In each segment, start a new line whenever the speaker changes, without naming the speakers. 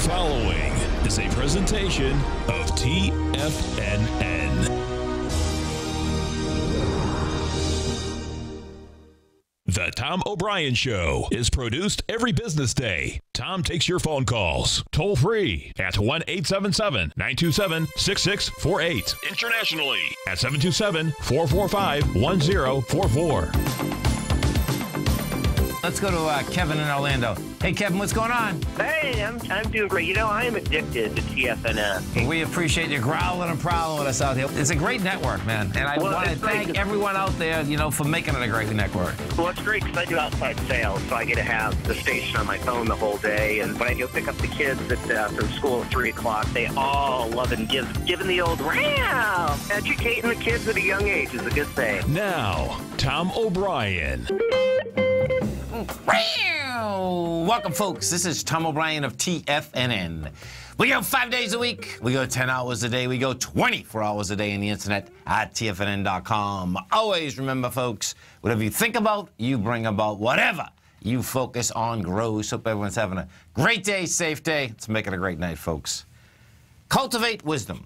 following is a presentation of TFNN. The Tom O'Brien Show is produced every business day. Tom takes your phone calls toll free at 1-877-927-6648. Internationally at 727-445-1044.
Let's go to Kevin in Orlando. Hey, Kevin, what's going on?
Hey, I'm doing great. You know, I am addicted to TFNN.
We appreciate you growling and prowling with us out here. It's a great network, man. And I want to thank everyone out there, you know, for making it a great network.
Well, it's great because I do outside sales, so I get to have the station on my phone the whole day. And when I go pick up the kids from school at 3 o'clock, they all love it and giving the old wow. Educating the kids at a young age is a good thing.
Now, Tom O'Brien.
Welcome, folks. This is Tom O'Brien of TFNN. We go 5 days a week. We go 10 hours a day. We go 24 hours a day on the internet at TFNN.com. Always remember, folks, whatever you think about, you bring about. Whatever you focus on grows. Hope everyone's having a great day, safe day. Let's make it a great night, folks. Cultivate wisdom.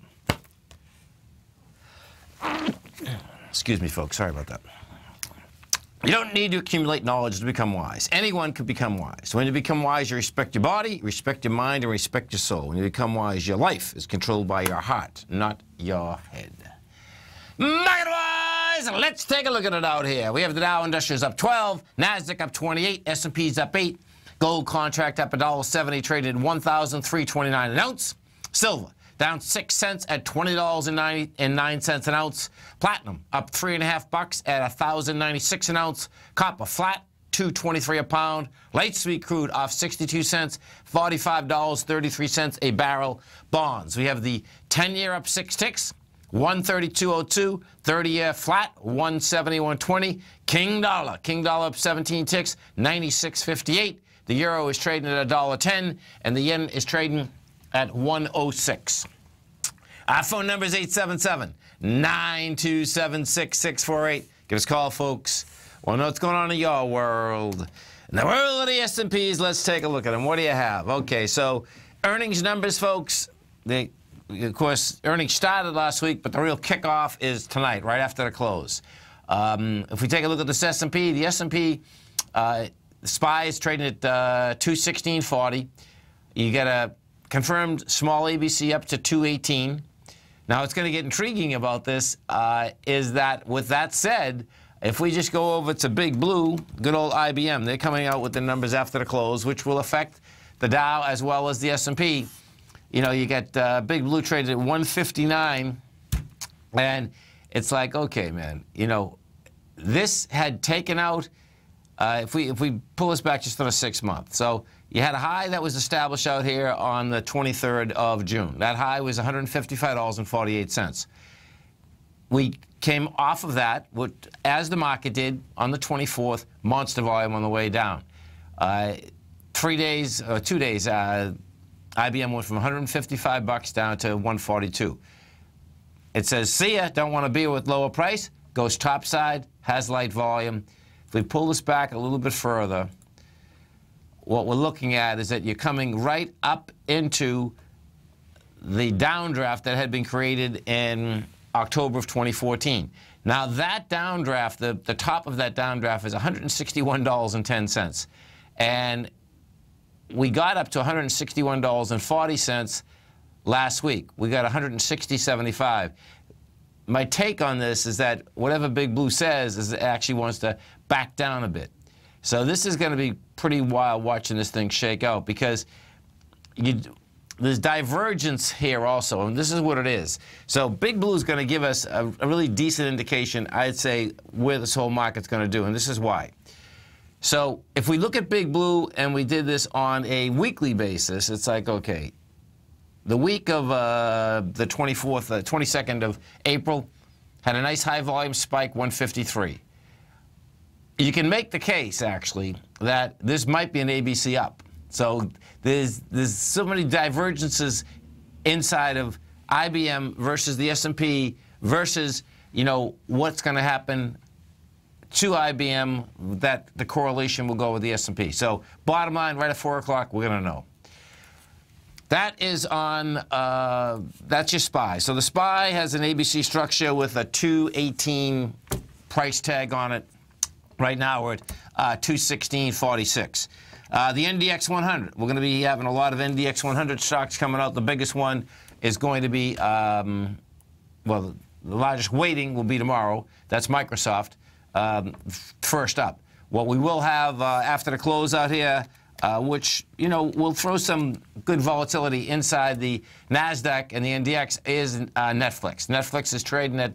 Excuse me, folks. Sorry about that. You don't need to accumulate knowledge to become wise. Anyone can become wise. When you become wise, you respect your body, respect your mind, and respect your soul. When you become wise, your life is controlled by your heart, not your head. Market-wise, let's take a look at it out here. We have the Dow Industrials up 12, NASDAQ up 28, S&P's up 8, gold contract up $1.70, traded $1,329 an ounce. Silver down 6 cents at $20.09 an ounce. Platinum up $3.50 at $1,096 an ounce. Copper flat, $2.23 a pound. Light sweet crude off 62 cents, $45.33 a barrel. Bonds, we have the 10-year up 6 ticks, 132.02. 30-year flat, 171.20. King dollar up 17 ticks, 96.58. The euro is trading at $1.10, and the yen is trading at 106. Our phone number is 877-927-6648. Give us a call, folks. Want to know what's going on in your world. In the world of the S&Ps, let's take a look at them. What do you have? Okay, so earnings numbers, folks. Of course, earnings started last week, but the real kickoff is tonight, right after the close. If we take a look at this S&P, the S&P SPY is trading at 216.40. You get a confirmed small ABC up to 218. Now, what's going to get intriguing about this is that, with that said, if we just go over to Big Blue, good old IBM, they're coming out with the numbers after the close, which will affect the Dow as well as the S&P. You know, you get Big Blue traded at 159, and it's like, okay, man, you know, this had taken out, if we pull this back just on a 6 month. So you had a high that was established out here on the 23rd of June. That high was $155.48. We came off of that, as the market did on the 24th, monster volume on the way down. 2 days, IBM went from $155 down to $142. It says, see ya, don't want to be with lower price, goes topside, has light volume. If we pull this back a little bit further, what we're looking at is that you're coming right up into the downdraft that had been created in October of 2014. Now, that downdraft, the top of that downdraft is $161.10. And we got up to $161.40 last week. We got $160.75. My take on this is that whatever Big Blue says is it actually wants to back down a bit. So this is going to be pretty wild watching this thing shake out, because there's divergence here also, and this is what it is. So Big Blue is going to give us a really decent indication, I'd say, where this whole market's going to do, and this is why. So if we look at Big Blue and we did this on a weekly basis, it's like, okay, the week of the 22nd of April had a nice high volume spike, 153. You can make the case, actually, that this might be an ABC up. So there's so many divergences inside of IBM versus the S&P versus, you know, what's going to happen to IBM, that the correlation will go with the S&P. So bottom line, right at 4 o'clock, we're going to know. That is on, that's your SPY. So the SPY has an ABC structure with a 218 price tag on it. Right now we're at 216.46. The NDX 100, we're going to be having a lot of NDX 100 stocks coming out. The biggest one is going to be, well, the largest weighting will be tomorrow. That's Microsoft, first up. What we will have after the closeout here, which, you know, will throw some good volatility inside the NASDAQ and the NDX, is Netflix. Netflix is trading at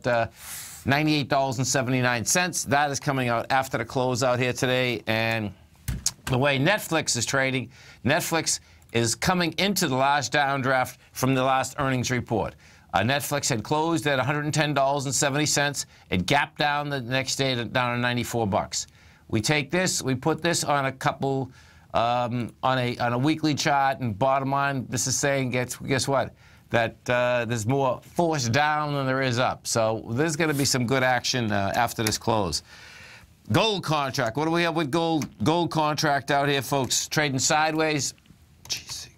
$98.79. That is coming out after the closeout here today. And the way Netflix is trading, Netflix is coming into the last downdraft from the last earnings report. Netflix had closed at $110.70. It gapped down the next day down to 94 bucks. We take this, we put this on a couple, on a weekly chart, and bottom line, this is saying, guess what? That there's more force down than there is up. So there's going to be some good action after this close. Gold contract. What do we have with gold? Gold contract out here, folks. Trading sideways. GCQ.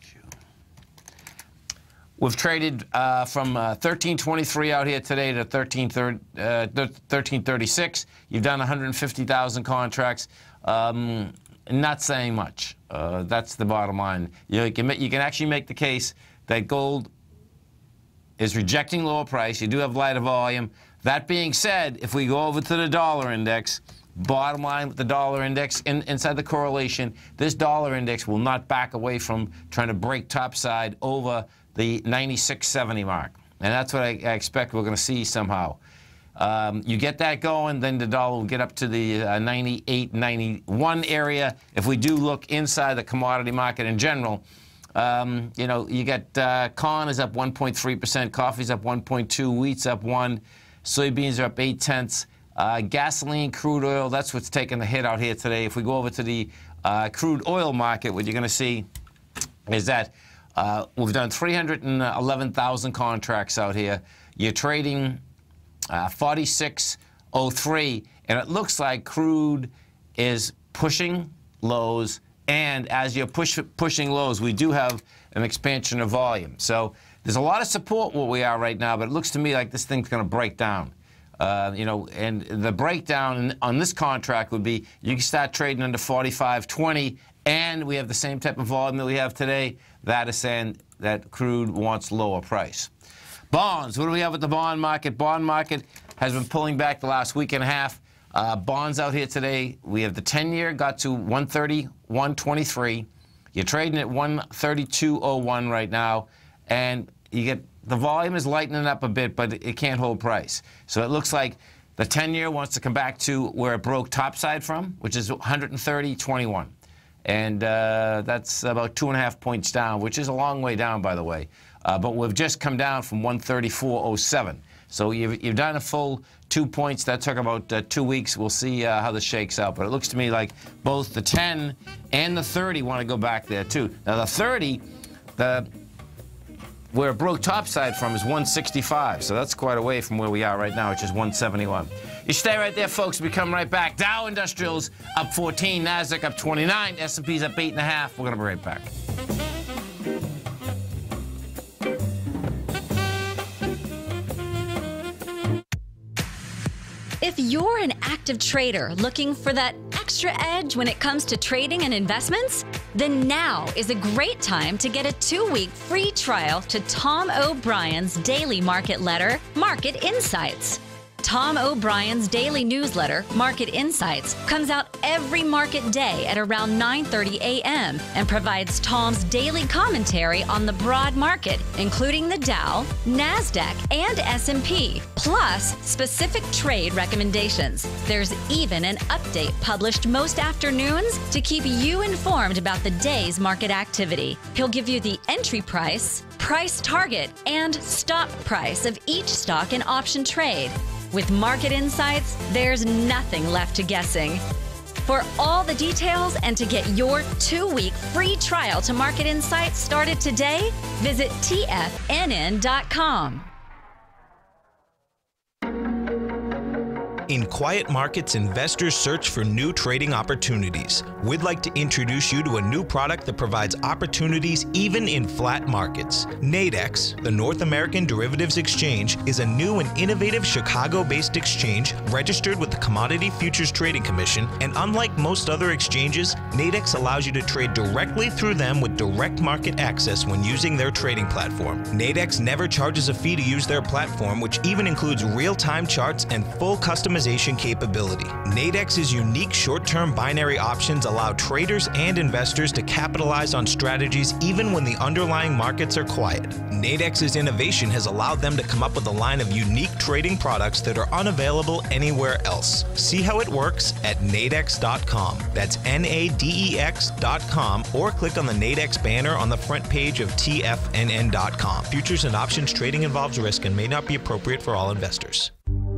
We've traded from 1323 out here today to 1336. You've done 150,000 contracts. Not saying much. That's the bottom line. You can actually make the case that gold is rejecting lower price. You do have lighter volume. That being said, if we go over to the dollar index, bottom line with the dollar index inside the correlation, this dollar index will not back away from trying to break topside over the 96.70 mark. And that's what I expect we're going to see somehow. You get that going, then the dollar will get up to the 98, 91 area. If we do look inside the commodity market in general, you know, you get corn is up 1.3%, coffee's up 1.2%, wheat's up 1%, soybeans are up 0.8. Gasoline, crude oil, that's what's taking the hit out here today. If we go over to the crude oil market, what you're going to see is that we've done 311,000 contracts out here. You're trading 46.03, and it looks like crude is pushing lows. And as you're pushing lows, we do have an expansion of volume. So there's a lot of support where we are right now, but it looks to me like this thing's going to break down. You know, and the breakdown on this contract would be you can start trading under 45.20, and we have the same type of volume that we have today. That is saying that crude wants lower price. Bonds. What do we have with the bond market? Bond market has been pulling back the last week and a half. Bonds out here today, we have the 10-year got to 130.123. You're trading at 132.01 right now, and you get the volume is lightening up a bit, but it can't hold price. So it looks like the 10-year wants to come back to where it broke topside from, which is 130.21. And that's about 2.5 points down, which is a long way down, by the way. But we've just come down from 134.07. So you've done a full 2 points. That took about 2 weeks. We'll see how this shakes out. But it looks to me like both the 10 and the 30 want to go back there, too. Now, the 30, where it broke topside from is 165. So that's quite away from where we are right now, which is 171. You stay right there, folks. We come right back. Dow Industrials up 14, NASDAQ up 29, S&P's up 8.5. We're going to be right back.
If you're an active trader looking for that extra edge when it comes to trading and investments, then now is a great time to get a 2-week free trial to Tom O'Brien's daily market letter, Market Insights. Tom O'Brien's daily newsletter, Market Insights, comes out every market day at around 9:30 a.m. and provides Tom's daily commentary on the broad market, including the Dow, NASDAQ, and S&P, plus specific trade recommendations. There's even an update published most afternoons to keep you informed about the day's market activity. He'll give you the entry price, price target, and stop price of each stock and option trade. With Market Insights, there's nothing left to guessing. For all the details and to get your 2-week free trial to Market Insights started today, visit TFNN.com.
In quiet markets, investors search for new trading opportunities. We'd like to introduce you to a new product that provides opportunities even in flat markets. Nadex, the North American Derivatives Exchange, is a new and innovative Chicago-based exchange registered with the Commodity Futures Trading Commission, and unlike most other exchanges, Nadex allows you to trade directly through them with direct market access when using their trading platform. Nadex never charges a fee to use their platform, which even includes real-time charts and full customization capability. Nadex's unique short-term binary options allow traders and investors to capitalize on strategies even when the underlying markets are quiet. Nadex's innovation has allowed them to come up with a line of unique trading products that are unavailable anywhere else. See how it works at nadex.com. That's NADEX.com, or click on the Nadex banner on the front page of TFNN.com. Futures and options trading involves risk and may not be appropriate for all investors.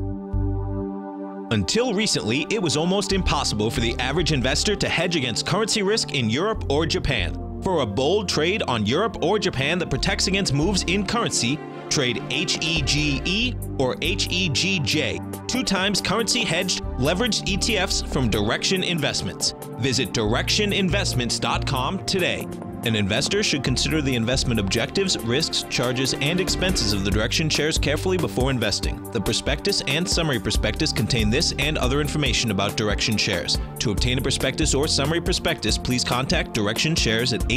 Until recently, it was almost impossible for the average investor to hedge against currency risk in Europe or Japan. For a bold trade on Europe or Japan that protects against moves in currency, trade HEGE or HEGJ, 2 times currency hedged leveraged ETFs from Direction Investments. Visit directioninvestments.com today. An investor should consider the investment objectives, risks, charges, and expenses of the Direction shares carefully before investing. The prospectus and summary prospectus contain this and other information about Direction shares. To obtain a prospectus or summary prospectus, please contact Direction shares at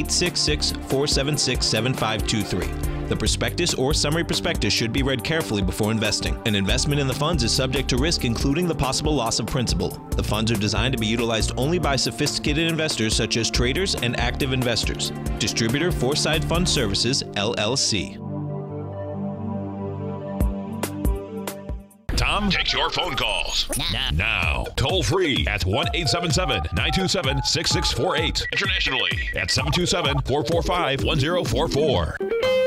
866-476-7523. The prospectus or summary prospectus should be read carefully before investing. An investment in the funds is subject to risk, including the possible loss of principal. The funds are designed to be utilized only by sophisticated investors such as traders and active investors. Distributor Foreside Fund Services, LLC.
Tom takes your phone calls now. Toll free at 1-877-927-6648. Internationally at 727-445-1044.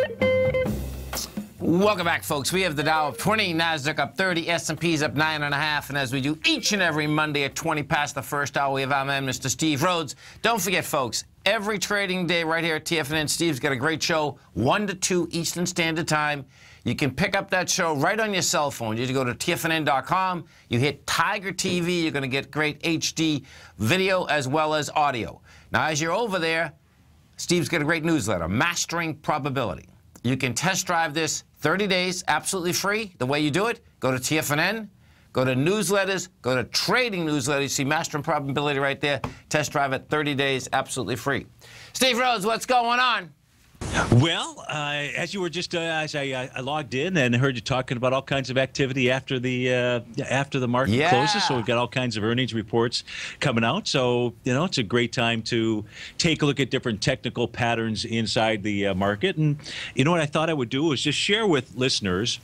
Welcome back, folks. We have the Dow up 20, NASDAQ up 30, S&P's up 9.5, and as we do each and every Monday at 20 past the first hour, we have our man, Mr. Steve Rhodes. Don't forget, folks, every trading day right here at TFNN, Steve's got a great show, 1 to 2 Eastern Standard Time. You can pick up that show right on your cell phone. You just go to TFNN.com, you hit Tiger TV, you're going to get great HD video as well as audio. Now, as you're over there, Steve's got a great newsletter, Mastering Probability. You can test drive this 30 days, absolutely free. The way you do it, go to TFNN, go to newsletters, go to trading newsletters. You see Mastering Probability right there. Test drive it 30 days, absolutely free. Steve Rhodes, what's going on?
Well, as you were just as I logged in and heard you talking about all kinds of activity after the market closes, so we've got all kinds of earnings reports coming out. So it's a great time to take a look at different technical patterns inside the market. And what I thought I would do is just share with listeners.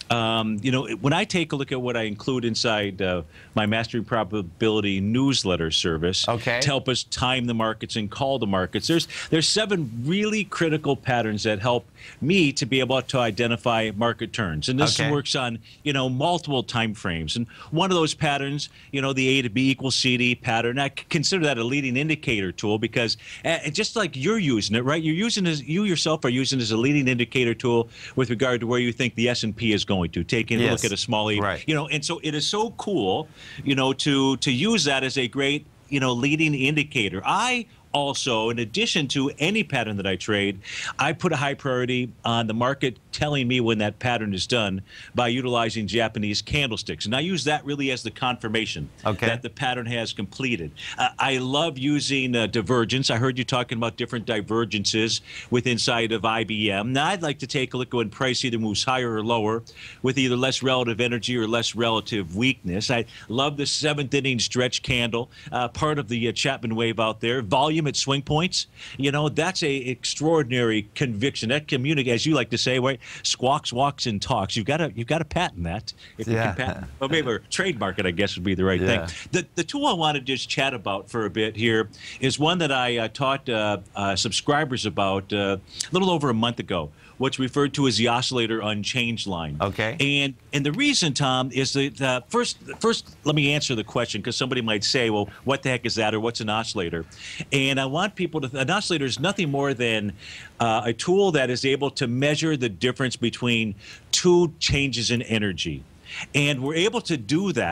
When I take a look at what I include inside my Mastering Probability newsletter service to help us time the markets and call the markets, there's 7 really critical patterns that help me to be able to identify market turns. And this works on, multiple time frames. And one of those patterns, the A to B equals CD pattern, I consider that a leading indicator tool because just like you're using it, right? You yourself are using it as a leading indicator tool with regard to where you think the S&P is going to, taking a look at a small E, and so it is so cool, to use that as a great, leading indicator. I also, in addition to any pattern that I trade, I put a high priority on the market telling me when that pattern is done by utilizing Japanese candlesticks. And I use that really as the confirmation that the pattern has completed. I love using divergence. I heard you talking about different divergences with inside of IBM. Now, I'd like to take a look at when price either moves higher or lower with either less relative energy or less relative weakness. I love the 7th inning stretch candle, part of the Chapman wave out there. Volume at swing points, that's a extraordinary conviction. That as you like to say, right, squawks, walks, and talks. You've got to patent that. If you can patent, or maybe or trademark it, I guess would be the right thing. The tool I want to just chat about for a bit here is one that I taught subscribers about a little over a month ago, what's referred to as the oscillator unchanged line. And the reason, Tom, is that first let me answer the question, because somebody might say, well, what the heck is that, or what's an oscillator? And I want people to, an oscillator is nothing more than a tool that is able to measure the difference between 2 changes in energy. And we're able to do that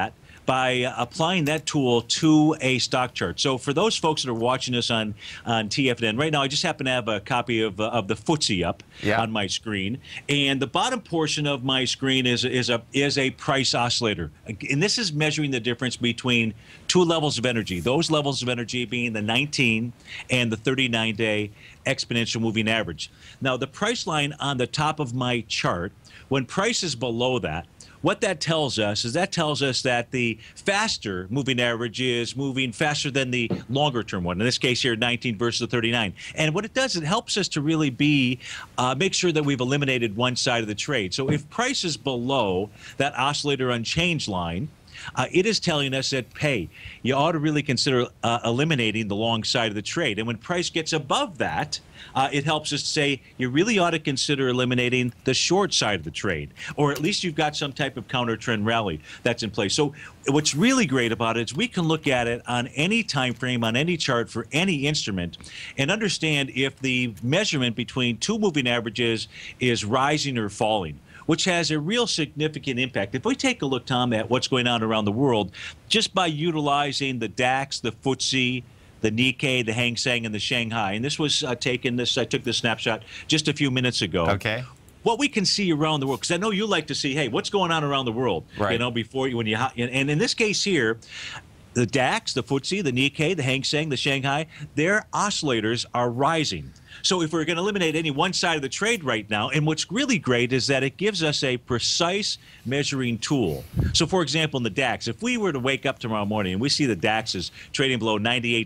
by applying that tool to a stock chart. So for those folks that are watching us on TFNN right now, I just happen to have a copy of the FTSE up on my screen, and the bottom portion of my screen is a price oscillator, and this is measuring the difference between two levels of energy. Those levels of energy being the 19 and the 39-day exponential moving average. Now, the price line on the top of my chart, when price is below that, what that tells us is that the faster moving average is moving faster than the longer term one. In this case here, 19 versus the 39. And what it does, it helps us to really make sure that we've eliminated one side of the trade. So if price is below that oscillator unchanged line, it is telling us that, hey, you ought to really consider eliminating the long side of the trade. And when price gets above that, it helps us say you really ought to consider eliminating the short side of the trade, or at least you've got some type of counter trend rally that's in place. So what's really great about it is we can look at it on any time frame, on any chart for any instrument, and understand if the measurement between two moving averages is rising or falling, which has a real significant impact. If we take a look, Tom, at what's going on around the world, just by utilizing the DAX, the FTSE, the Nikkei, the Hang Seng, and the Shanghai, and this was I took this snapshot just a few minutes ago.
Okay.
What we can see around the world, because I know you like to see, hey, what's going on around the world,
right,
and in this case here, the DAX, the FTSE, the Nikkei, the Hang Seng, the Shanghai, their oscillators are rising. So if we're going to eliminate any one side of the trade right now, and what's really great is that it gives us a precise measuring tool. So for example, in the DAX, if we were to wake up tomorrow morning and we see the DAX is trading below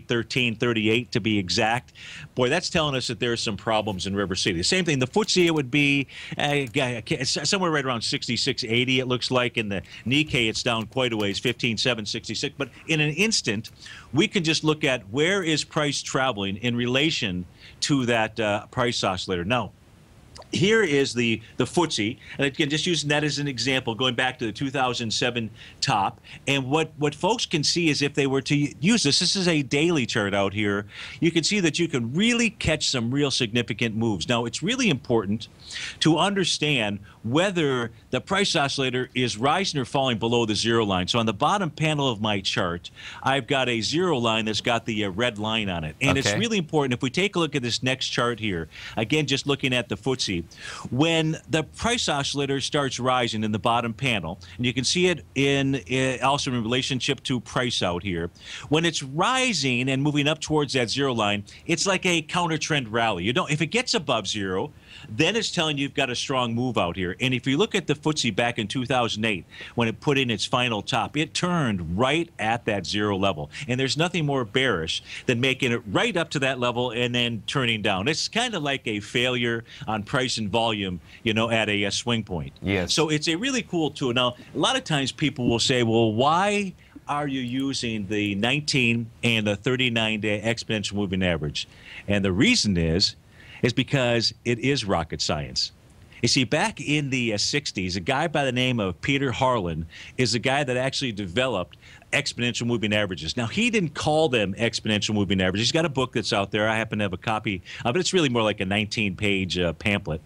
98.1338 to be exact, boy, that's telling us that there are some problems in River City. The same thing, the FTSE, it would be somewhere right around 66.80, it looks like. In the Nikkei, it's down quite a ways, 15.766. But in an instant, we can just look at where is price traveling in relation to that price oscillator. Now, here is the FTSE, and again, just using that as an example, going back to the 2007 top. And what folks can see is if they were to use this is a daily chart out here, you can see that you can really catch some real significant moves. Now, it's really important to understand whether the price oscillator is rising or falling below the zero line. So on the bottom panel of my chart, I've got a zero line that's got the red line on it. And it's really important, if we take a look at this next chart here, again, just looking at the FTSE, when the price oscillator starts rising in the bottom panel, and you can see it also in relationship to price out here, when it's rising and moving up towards that zero line, it's like a counter trend rally. If it gets above zero, then it's telling you've got a strong move out here. And if you look at the FTSE back in 2008, when it put in its final top, it turned right at that zero level. And there's nothing more bearish than making it right up to that level and then turning down. It's kind of like a failure on price and volume, at a swing point.
Yes.
So it's a really cool tool. Now, a lot of times people will say, well, why are you using the 19 and the 39-day exponential moving average? And the reason is because it is rocket science. You see, back in the 60s, a guy by the name of Peter Harlan is the guy that actually developed exponential moving averages. Now, he didn't call them exponential moving averages. He's got a book that's out there. I happen to have a copy of it. It's really more like a 19-page pamphlet.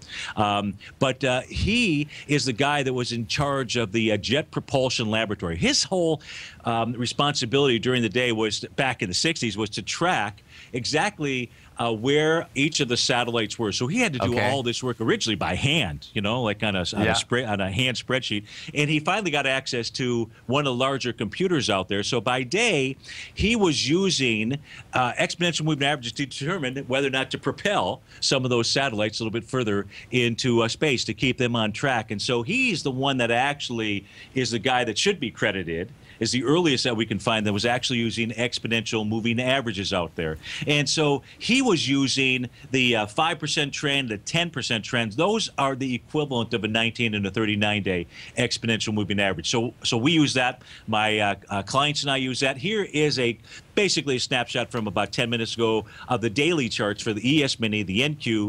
But he is the guy that was in charge of the Jet Propulsion Laboratory. His whole responsibility during the day was, back in the 60s, was to track exactly where each of the satellites were. So he had to do all this work originally by hand, like on a hand spreadsheet. And he finally got access to one of the larger computers out there. So by day, he was using exponential moving averages to determine whether or not to propel some of those satellites a little bit further into space to keep them on track. And so he's the one that actually is the guy that should be credited, is the earliest that we can find that was actually using exponential moving averages out there. And so he was using the 5% trend, the 10% trends. Those are the equivalent of a 19 and a 39-day exponential moving average. So we use that. My clients and I use that. Here is basically a snapshot from about 10 minutes ago of the daily charts for the ES Mini, the NQ,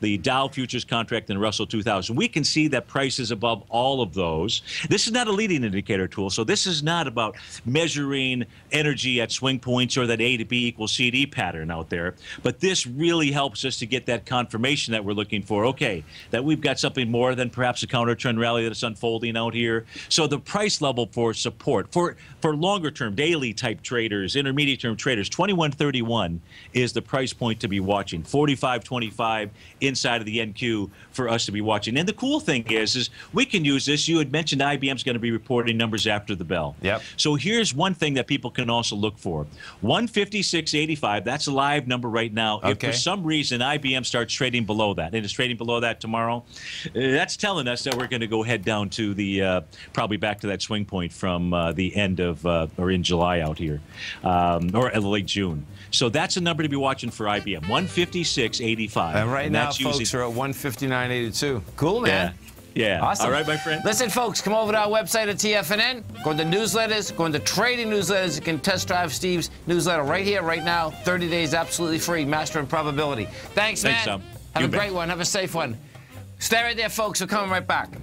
the Dow futures contract, and the Russell 2000. We can see that prices above all of those. This is not a leading indicator tool, so this is not about measuring energy at swing points or that A to B equals CD pattern out there. But this really helps us to get that confirmation that we're looking for. Okay, that we've got something more than perhaps a counter trend rally that's unfolding out here. So the price level for support for longer term, daily type traders, intermediate term traders, 21.31 is the price point to be watching. 45.25 inside of the NQ for us to be watching. And the cool thing is we can use this. You had mentioned IBM's going to be reporting numbers after the bell.
Yep.
So here's one thing that people can also look for. 156.85, that's a live number right now.
Okay.
If for some reason IBM starts trading below that, and it's trading below that tomorrow, that's telling us that we're going to go head down to the, probably back to that swing point from the end of, or in July out here, or late June. So that's a number to be watching for IBM, 156.85.
And right now, folks are at 159.82. Cool, man.
Yeah.
Awesome.
All right, my friend.
Listen, folks, come over to our website at TFNN. Go to newsletters. Go into trading newsletters. You can test drive Steve's newsletter right here, right now. 30 days absolutely free. Mastering probability. Thanks, man.
Thanks, Tom.
Have a great one. Have a safe one. Stay right there, folks. We're coming right back.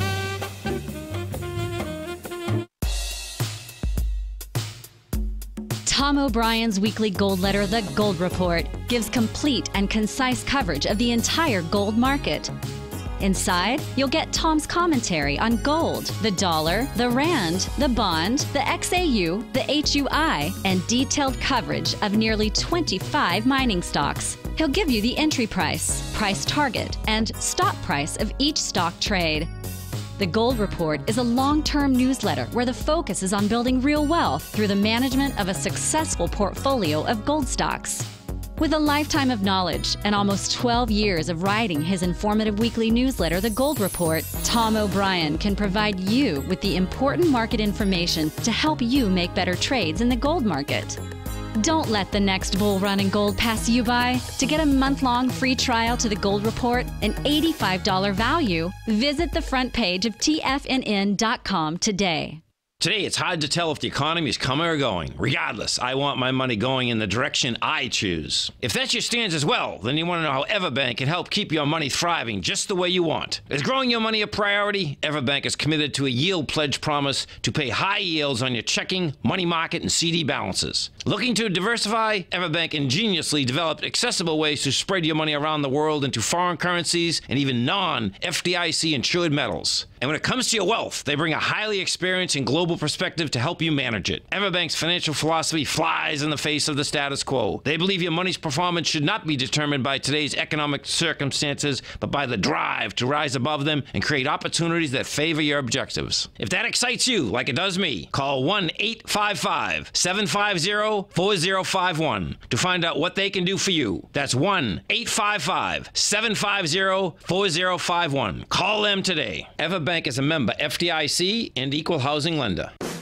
Tom O'Brien's weekly gold letter, The Gold Report, gives complete and concise coverage of the entire gold market. Inside, you'll get Tom's commentary on gold, the dollar, the rand, the bond, the XAU, the HUI, and detailed coverage of nearly 25 mining stocks. He'll give you the entry price, price target, and stop price of each stock trade. The Gold Report is a long-term newsletter where the focus is on building real wealth through the management of a successful portfolio of gold stocks. With a lifetime of knowledge and almost 12 years of writing his informative weekly newsletter, The Gold Report, Tom O'Brien can provide you with the important market information to help you make better trades in the gold market. Don't let the next bull run in gold pass you by. To get a month-long free trial to The Gold Report, an $85 value, visit the front page of TFNN.com today.
Today, it's hard to tell if the economy is coming or going. Regardless, I want my money going in the direction I choose. If that's your stance as well, then you want to know how Everbank can help keep your money thriving just the way you want. Is growing your money a priority? Everbank is committed to a yield pledge promise to pay high yields on your checking, money market, and CD balances. Looking to diversify? Everbank ingeniously developed accessible ways to spread your money around the world into foreign currencies and even non-FDIC insured metals. And when it comes to your wealth, they bring a highly experienced and global perspective to help you manage it. Everbank's financial philosophy flies in the face of the status quo. They believe your money's performance should not be determined by today's economic circumstances, but by the drive to rise above them and create opportunities that favor your objectives. If that excites you, like it does me, call 1-855-750-4051 to find out what they can do for you. That's 1-855-750-4051. Call them today. Everbank is a member FDIC and equal housing lender.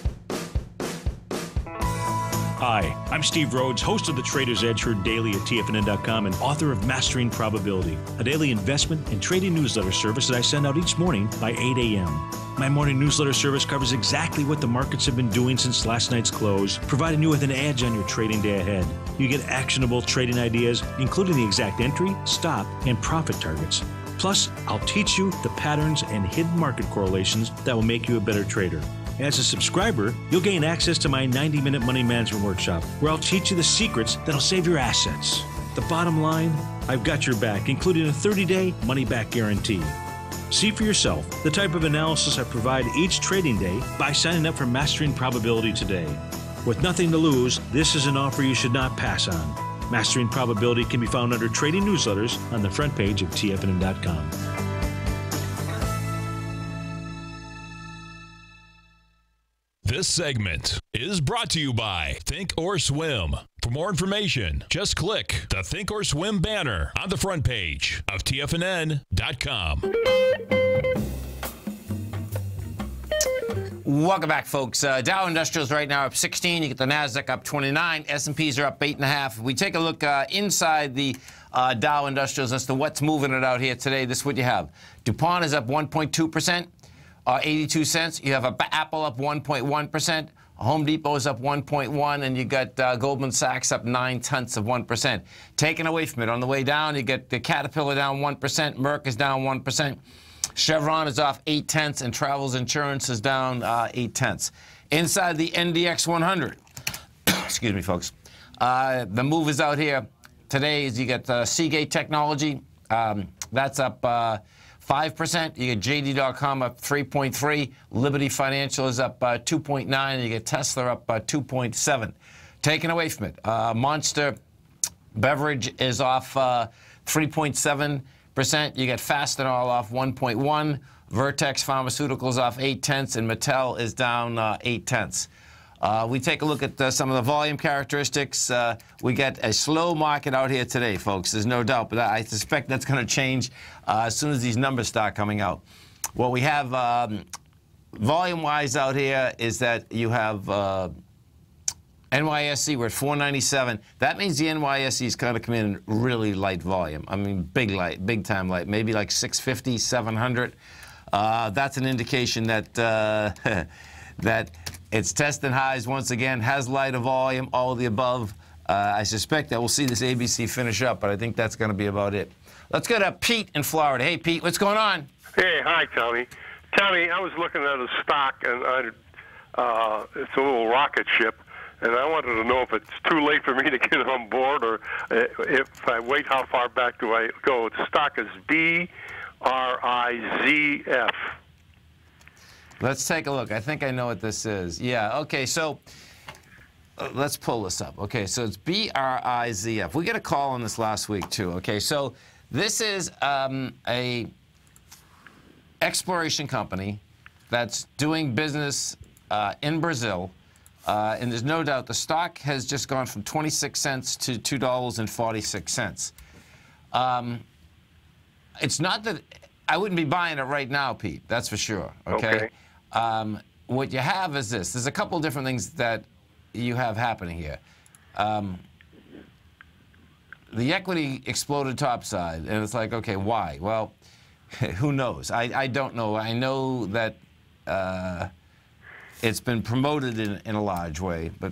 Hi, I'm Steve Rhodes, host of the Trader's Edge, heard daily at TFNN.com and author of Mastering Probability, a daily investment and trading newsletter service that I send out each morning by 8 a.m. My morning newsletter service covers exactly what the markets have been doing since last night's close, providing you with an edge on your trading day ahead. You get actionable trading ideas, including the exact entry, stop, and profit targets. Plus, I'll teach you the patterns and hidden market correlations that will make you a better trader. As a subscriber, you'll gain access to my 90-minute money management workshop, where I'll teach you the secrets that'll save your assets. The bottom line, I've got your back, including a 30-day money-back guarantee. See for yourself the type of analysis I provide each trading day by signing up for Mastering Probability today. With nothing to lose, this is an offer you should not pass on. Mastering Probability can be found under Trading Newsletters on the front page of TFNN.com.
This segment is brought to you by Think or Swim. For more information, just click the Think or Swim banner on the front page of TFNN.com.
Welcome back, folks. Dow Industrials right now up 16. You get the NASDAQ up 29. S&Ps are up 8.5. We take a look inside the Dow Industrials as to what's moving it out here today. This is what you have. DuPont is up 1.2%, 82 cents. You have Apple up 1.1%. Home Depot is up 1.1, and you got Goldman Sachs up 0.9%. Taken away from it, on the way down, you get the Caterpillar down 1%, Merck is down 1%, Chevron is off 0.8, and Travelers Insurance is down 0.8. Inside the NDX 100, excuse me, folks, the move is out here today. Is you get Seagate Technology, that's up 5%. You get JD.com up 3.3. Liberty Financial is up 2.9. And you get Tesla up 2.7. Taken away from it, Monster Beverage is off 3.7%. You get Fastenal off 1.1. Vertex Pharmaceuticals off 0.8, and Mattel is down 0.8. We take a look at some of the volume characteristics. We get a slow market out here today, folks. There's no doubt, but I suspect that's going to change as soon as these numbers start coming out. What we have volume-wise out here is that you have NYSE, we're at 497. That means the NYSE is going to come in really light volume. I mean, big time light, maybe like 650, 700. That's an indication that that it's testing highs once again, has lighter volume, all of the above. I suspect that we'll see this ABC finish up, but I think that's going to be about it. Let's go to Pete in Florida. Hey, Pete, what's going on?
Hey, hi, Tommy. Tommy, I was looking at a stock, and it's a little rocket ship, and I wanted to know if it's too late for me to get on board, or if I wait, how far back do I go? The stock is BRIZF.
Let's take a look. I think I know what this is. Yeah, okay, so let's pull this up. Okay, so it's BRIZF. We got a call on this last week, too. Okay, so this is a exploration company that's doing business in Brazil, and there's no doubt the stock has just gone from 26 cents to $2.46. It's not that I wouldn't be buying it right now, Pete. That's for sure. Okay. What you have is this. There's a couple different things that you have happening here. The equity exploded topside, and it's like, okay, why? Well, who knows? I don't know. I know that it's been promoted in a large way, but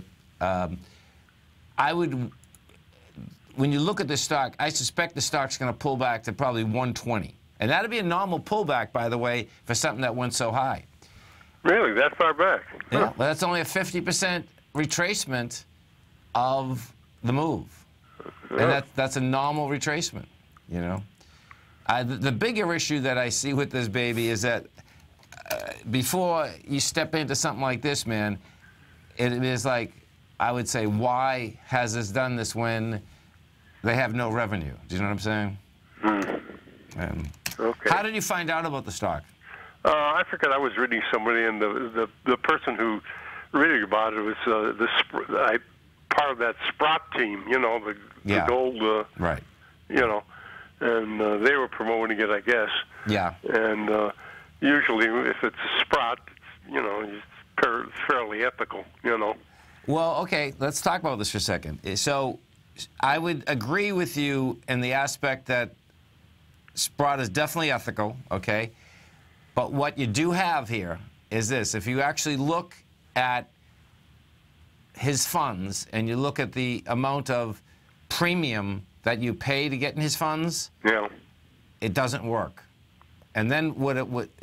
I would, when you look at the stock, I suspect the stock's going to pull back to probably 120. And that'd be a normal pullback, by the way, for something that went so high.
Really? That far back?
Yeah, well, that's only a 50% retracement of the move. And that's a normal retracement, you know. The bigger issue that I see with this baby is that before you step into something like this, man, it is like, I would say, why has this done this when they have no revenue? Do you know what I'm saying?
Okay.
How did you find out about the stock?
I forget. I was reading somebody, and the person who reading about it was part of that Sprott team. You know, the gold.
Right.
You know, and they were promoting it, I guess.
Yeah.
And usually, if it's Sprott, you know, it's fairly ethical. You know.
Well, okay. Let's talk about this for a second. So, I would agree with you in the aspect that Sprott is definitely ethical, okay? But what you do have here is this. If you actually look at his funds and you look at the amount of premium that you pay to get in his funds,
yeah,
it doesn't work. And then what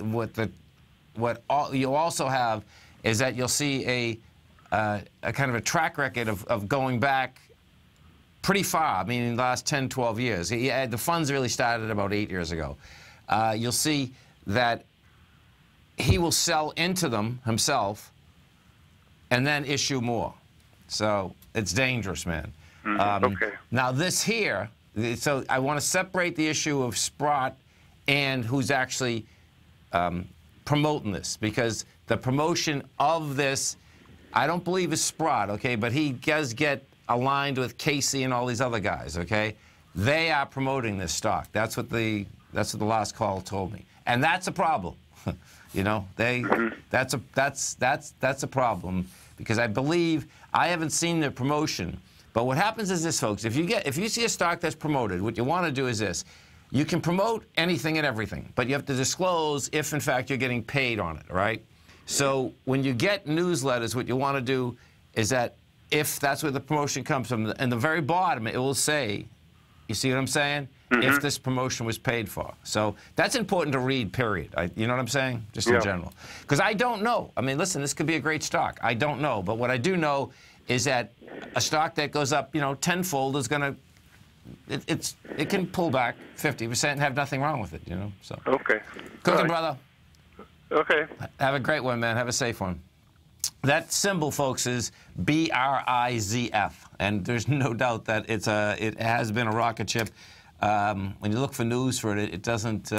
you also have is that you'll see a kind of a track record of going back pretty far. I mean, in the last 10, 12 years. The funds really started about 8 years ago. You'll see that he will sell into them himself and then issue more. So it's dangerous, man.
Okay.
Now, this here, so I want to separate the issue of Sprott and who's actually promoting this, because the promotion of this, I don't believe is Sprott, okay, but he does get aligned with Casey and all these other guys, okay? They are promoting this stock. That's what the last call told me, and that's a problem. You know, that's a problem, because I believe I haven't seen the promotion. But what happens is this, folks. If you see a stock that's promoted, what you want to do is this: you can promote anything and everything, but you have to disclose if, in fact, you're getting paid on it, all right? So when you get newsletters, what you want to do is that if that's where the promotion comes from, in the very bottom, it will say, you see what I'm saying? If this promotion was paid for. So that's important to read, period. You know what I'm saying? Just in general. Because I don't know. I mean, listen, this could be a great stock. I don't know. But what I do know is that a stock that goes up, you know, tenfold is going to, it can pull back 50% and have nothing wrong with it, you know? So.
Okay.
Cooking, brother.
Okay.
Have a great one, man. Have a safe one. That symbol, folks, is BRIZF, and there's no doubt that it has been a rocket ship. When you look for news for it, it doesn't.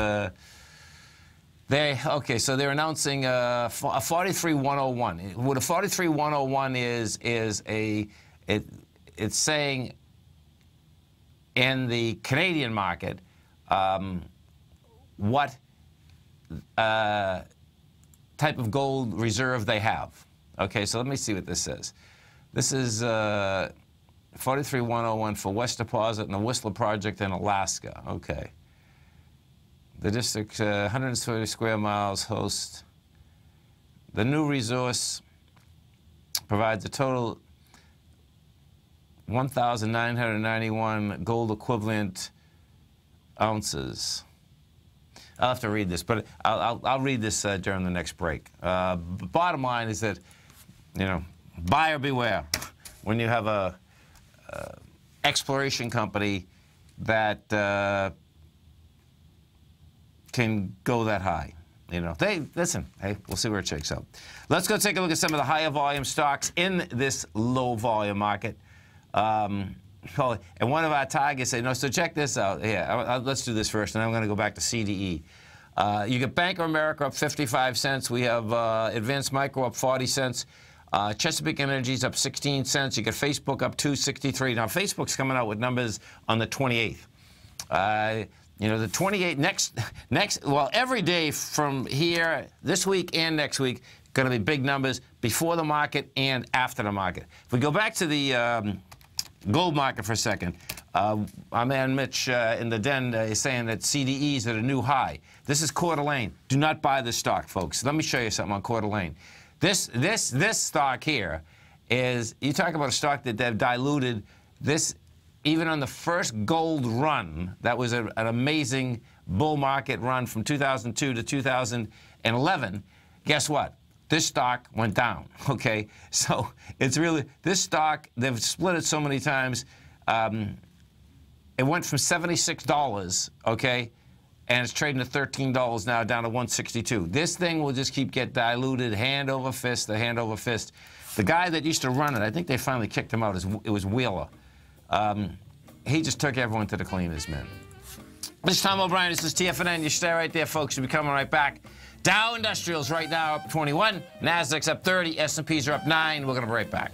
Okay, so they're announcing a 43101. What a 43101 is it's saying in the Canadian market what type of gold reserve they have. Okay, so let me see what this says. This is 43101 for West Deposit and the Whistler Project in Alaska. Okay. The district, 130 square miles, host. The new resource provides a total 1,991 gold equivalent ounces. I'll have to read this, but I'll read this during the next break. Bottom line is that, you know, buyer beware when you have a exploration company that can go that high. You know, listen, hey, we'll see where it shakes out. Let's go take a look at some of the higher volume stocks in this low volume market. And one of our targets said, no, so check this out. Yeah, let's do this first, and then I'm going to go back to CDE. You get Bank of America up 55 cents. We have Advanced Micro up 40 cents. Chesapeake Energy's up 16 cents. You get Facebook up 263. Now, Facebook's coming out with numbers on the 28th. You know, the 28th, well, every day from here, this week and next week, going to be big numbers before the market and after the market. If we go back to the gold market for a second, our man Mitch in the den is saying that CDE's at a new high. This is Coeur d'Alene. Do not buy this stock, folks. Let me show you something on Coeur d'Alene. This stock here is, you talk about a stock that they've diluted. This, even on the first gold run, that was an amazing bull market run from 2002 to 2011, guess what? This stock went down, okay? So it's really, this stock, they've split it so many times. It went from $76, okay, and it's trading at $13 now, down to $162. This thing will just keep getting diluted, hand over fist, the hand over fist. The guy that used to run it, I think they finally kicked him out. It was Wheeler. He just took everyone to the cleaners, man. This is Tom O'Brien. This is TFNN. You stay right there, folks. We'll be coming right back. Dow Industrials right now up 21. Nasdaq's up 30. S&Ps are up 9. We're going to be right back.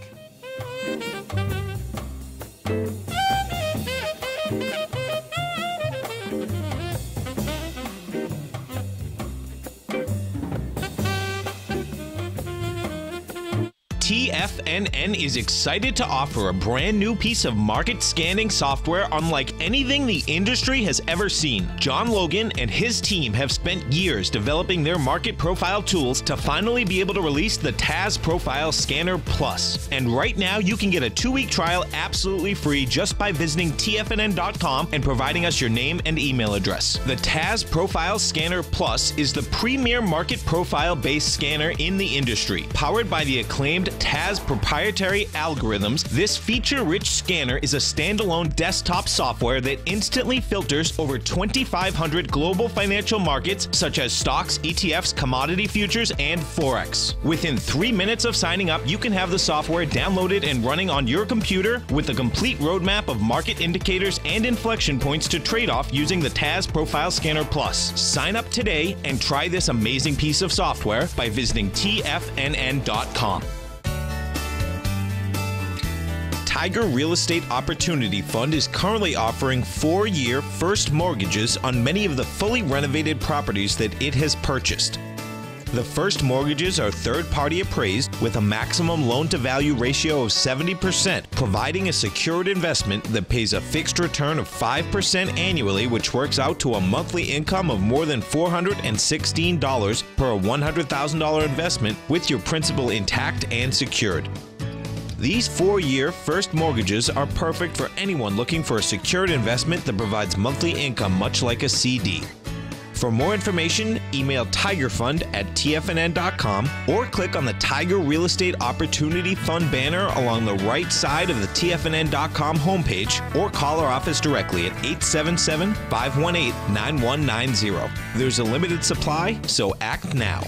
TFNN is excited to offer a brand new piece of market scanning software unlike anything the industry has ever seen. John Logan and his team have spent years developing their market profile tools to finally be able to release the TAS Profile Scanner Plus. And right now you can get a 2-week trial absolutely free just by visiting TFNN.com and providing us your name and email address. The TAS Profile Scanner Plus is the premier market profile-based scanner in the industry. Powered by the acclaimed TAS proprietary algorithms, this feature-rich scanner is a standalone desktop software that instantly filters over 2,500 global financial markets such as stocks, ETFs, commodity futures, and Forex. Within 3 minutes of signing up, you can have the software downloaded and running on your computer with a complete roadmap of market indicators and inflection points to trade off using the TAS Profile Scanner Plus. Sign up today and try this amazing piece of software by visiting TFNN.com. Tiger Real Estate Opportunity Fund is currently offering 4-year first mortgages on many of the fully renovated properties that it has purchased. The first mortgages are third-party appraised with a maximum loan-to-value ratio of 70%, providing a secured investment that pays a fixed return of 5% annually, which works out to a monthly income of more than $416 per $100,000 investment with your principal intact and secured. These 4-year first mortgages are perfect for anyone looking for a secured investment that provides monthly income much like a CD. For more information, email tigerfund@tfnn.com or click on the Tiger Real Estate Opportunity Fund banner along the right side of the tfnn.com homepage, or call our office directly at 877-518-9190. There's a limited supply, so act now.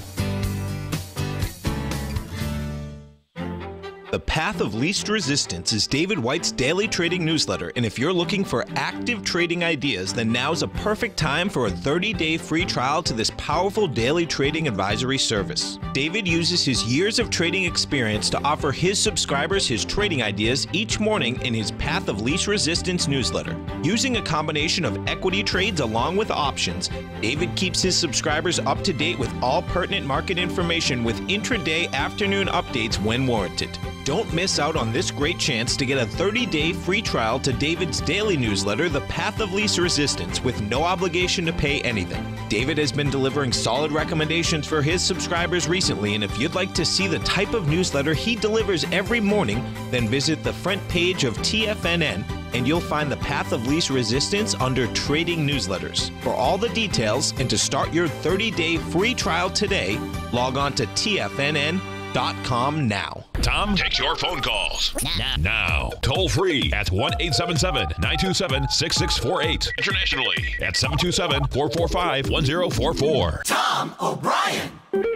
The Path of Least Resistance is David White's daily trading newsletter, and if you're looking for active trading ideas, then now's a perfect time for a 30-day free trial to this powerful daily trading advisory service. David uses his years of trading experience to offer his subscribers his trading ideas each morning in his Path of Least Resistance newsletter. Using a combination of equity trades along with options, David keeps his subscribers up to date with all pertinent market information with intraday afternoon updates when warranted. Don't miss out on this great chance to get a 30-day free trial to David's daily newsletter, The Path of Least Resistance, with no obligation to pay anything. David has been delivering solid recommendations for his subscribers recently, and if you'd like to see the type of newsletter he delivers every morning, then visit the front page of TFNN and you'll find the Path of Least Resistance under Trading Newsletters. For all the details and to start your 30-day free trial today, log on to TFNN.com now.
Tom takes your phone calls now. Toll free at 1-877-927-6648. Internationally at 727-445-1044.
Tom O'Brien.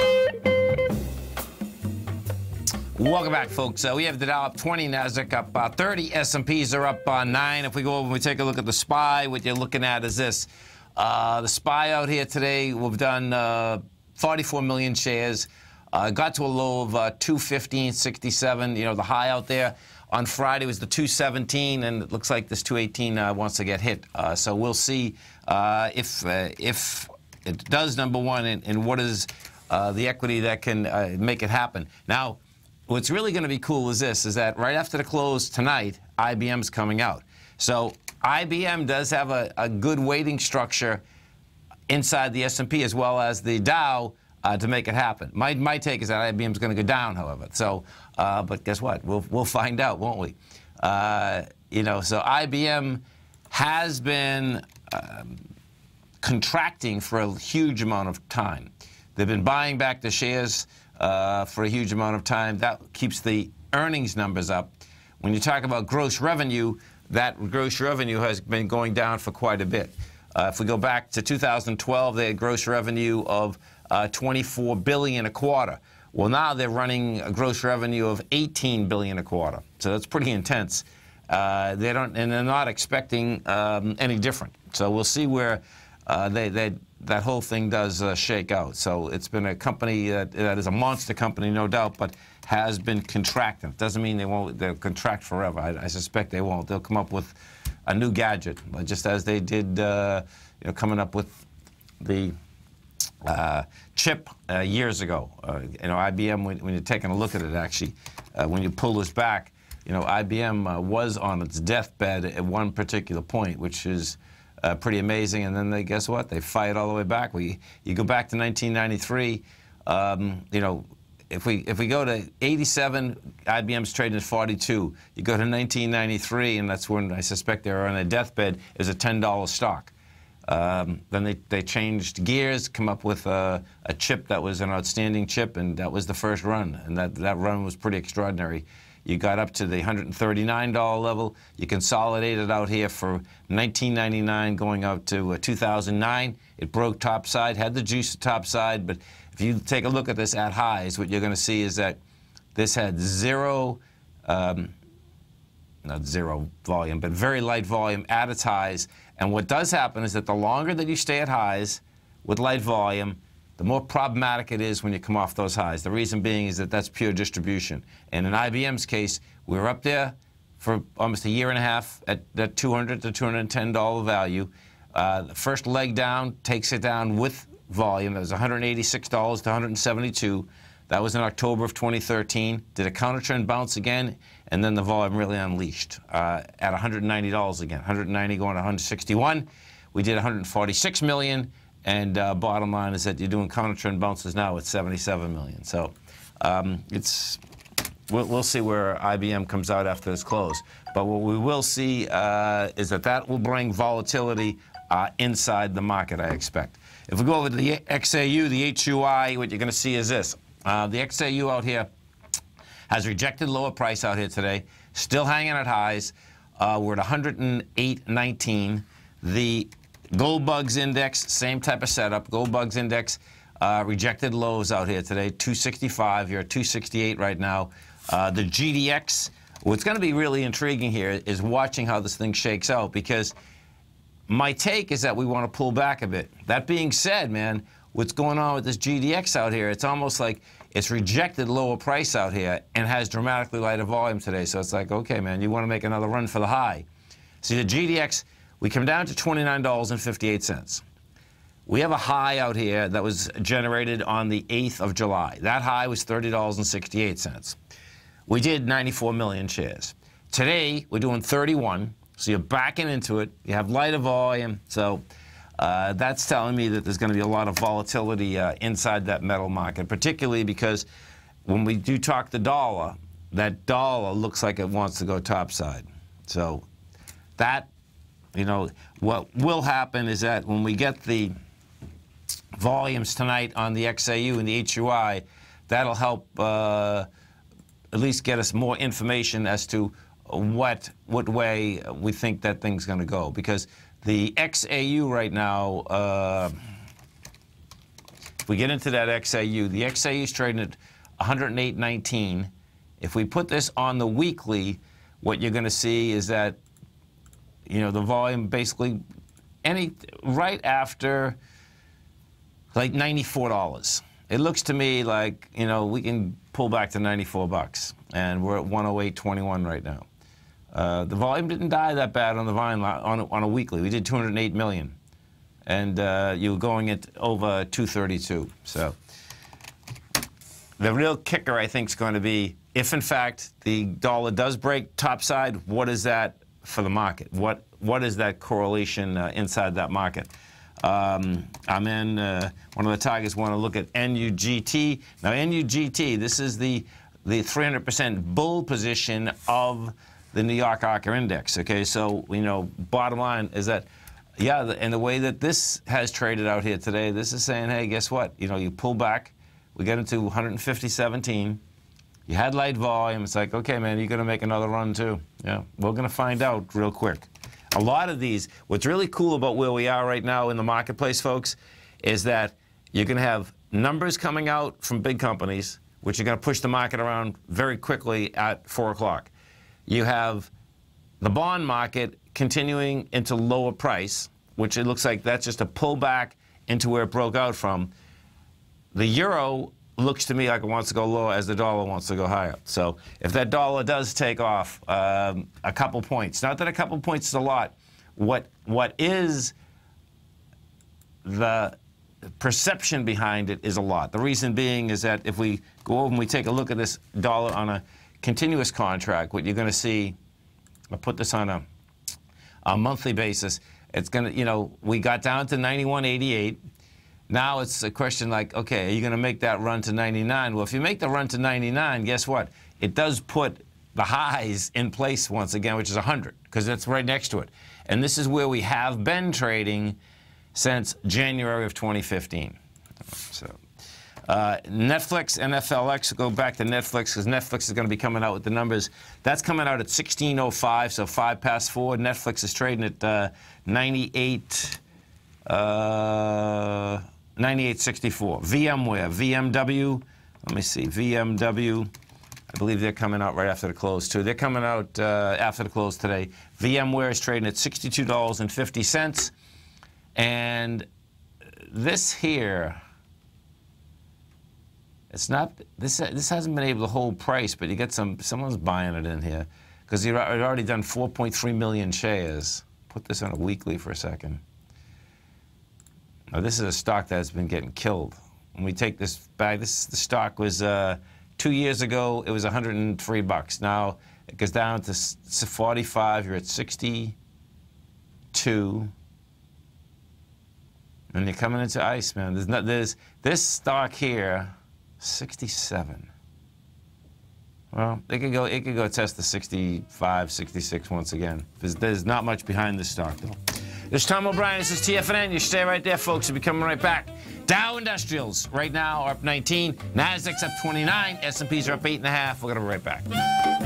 Welcome back, folks. We have the Dow up 20, Nasdaq up 30, S&Ps are up 9. If we go over and we take a look at the SPY, what you're looking at is this. The SPY out here today, we've done 44 million shares. Got to a low of 215.67. You know, the high out there on Friday was the 217, and it looks like this 218 wants to get hit. So we'll see if it does, number one, and what is the equity that can make it happen. Now, what's really going to be cool is this, is that right after the close tonight, IBM's coming out. So IBM does have a good weighting structure inside the S&P as well as the Dow to make it happen. My take is that IBM's going to go down, however. So, but guess what? We'll find out, won't we? You know, so IBM has been contracting for a huge amount of time. They've been buying back the shares for a huge amount of time. That keeps the earnings numbers up. When you talk about gross revenue, that gross revenue has been going down for quite a bit. If we go back to 2012, they had gross revenue of $24 billion a quarter. Well, now they're running a gross revenue of $18 billion a quarter. So that's pretty intense. They're not expecting any different. So we'll see where that whole thing does shake out. So it's been a company that is a monster company, no doubt, but has been contracting. Doesn't mean they'll contract forever. I suspect they won't. They'll come up with a new gadget, just as they did, you know, coming up with the chip years ago. You know, IBM, when you're taking a look at it, actually, when you pull this back, you know, IBM was on its deathbed at one particular point, which is pretty amazing. And then guess what? They fight all the way back. You go back to 1993. You know, if we go to 87, IBM's trading at 42. You go to 1993, and that's when I suspect they were on their deathbed. It was a $10 stock. Then they changed gears, come up with a chip that was an outstanding chip, and that was the first run. And that run was pretty extraordinary. You got up to the $139 level. You consolidated out here for 1999 going out to 2009. It broke topside, had the juice at topside, but if you take a look at this at highs, what you're going to see is that this had zero, not zero volume, but very light volume at its highs. And what does happen is that the longer that you stay at highs with light volume, the more problematic it is when you come off those highs. The reason being is that that's pure distribution. And in IBM's case, we were up there for almost a year and a half at that $200 to $210 value. The first leg down takes it down with volume. That was $186 to $172. That was in October of 2013. Did a counter trend bounce again, and then the volume really unleashed at $190 again. 190 going to 161. We did 146 million, and bottom line is that you're doing counter trend bounces now at 77 million. So we'll see where IBM comes out after this close. But what we will see is that will bring volatility inside the market, I expect. If we go over to the XAU, the HUI, what you're going to see is this. The XAU out here has rejected lower price out here today, still hanging at highs. We're at 108.19. The Gold Bugs Index, same type of setup. Gold Bugs Index rejected lows out here today, 265. You're at 268 right now. The GDX, what's going to be really intriguing here is watching how this thing shakes out, because my take is that we want to pull back a bit. That being said, man, what's going on with this GDX out here, it's almost like it's rejected lower price out here and has dramatically lighter volume today. So it's like, okay, man, you want to make another run for the high. See, the GDX, we come down to $29.58. We have a high out here that was generated on the 8th of July. That high was $30.68. We did 94 million shares. Today, we're doing 31. So you're backing into it. You have lighter volume. So that's telling me that there's going to be a lot of volatility inside that metal market, particularly because when we do talk the dollar, that dollar looks like it wants to go topside. So that, you know, what will happen is that when we get the volumes tonight on the XAU and the HUI, that'll help at least get us more information as to what way we think that thing's going to go. Because the XAU right now, if we get into that XAU, the XAU is trading at 108.19. If we put this on the weekly, what you're going to see is that, you know, the volume basically right after like $94. It looks to me like, you know, we can pull back to 94 bucks, and we're at 108.21 right now. The volume didn't die that bad on the volume on a weekly. We did 208 million, and you were going at over 232. So the real kicker, I think, is going to be if, in fact, the dollar does break topside. What is that for the market? What is that correlation inside that market? I'm in one of the targets. Want to look at NUGT. Now, NUGT, this is the 300% bull position of the New York Arca Index. Okay, so, you know, bottom line is that, yeah, and the way that this has traded out here today, this is saying, hey, guess what? You know, you pull back, we get into 150.17. You had light volume. It's like, okay, man, you're going to make another run too. Yeah, we're going to find out real quick. A lot of these, what's really cool about where we are right now in the marketplace, folks, is that you're going to have numbers coming out from big companies, which are going to push the market around very quickly at 4 o'clock. You have the bond market continuing into lower price, which it looks like that's just a pullback into where it broke out from. The euro looks to me like it wants to go lower as the dollar wants to go higher. So if that dollar does take off a couple points, not that a couple points is a lot, what is the perception behind it is a lot. The reason being is that if we go over and we take a look at this dollar on a continuous contract, what you're going to see, I'll put this on a monthly basis, it's going to, you know, we got down to 91.88. Now it's a question like, okay, are you going to make that run to 99? Well, if you make the run to 99, guess what? It does put the highs in place once again, which is 100, because that's right next to it. And this is where we have been trading since January of 2015. So Netflix, NFLX, go back to Netflix, because Netflix is going to be coming out with the numbers. That's coming out at 16:05, so 5 past 4. Netflix is trading at 98.64. VMware, VMW, let me see, VMW, I believe they're coming out right after the close, too. They're coming out after the close today. VMware is trading at $62.50. And this here, it's not, this hasn't been able to hold price, but you get someone's buying it in here, because you've already done 4.3 million shares. Put this on a weekly for a second. Now, this is a stock that's been getting killed. When we take this back, the stock was 2 years ago. It was $103. Now it goes down to 45. You're at 62, and you're coming into ice, man. There's this stock here, 67. Well, it could go test the 65, 66 once again. There's not much behind this stock, though. This is Tom O'Brien. This is TFNN. You stay right there, folks. We'll be coming right back. Dow Industrials right now are up 19. Nasdaq's up 29. S&Ps are up 8.5. We're going to be right back.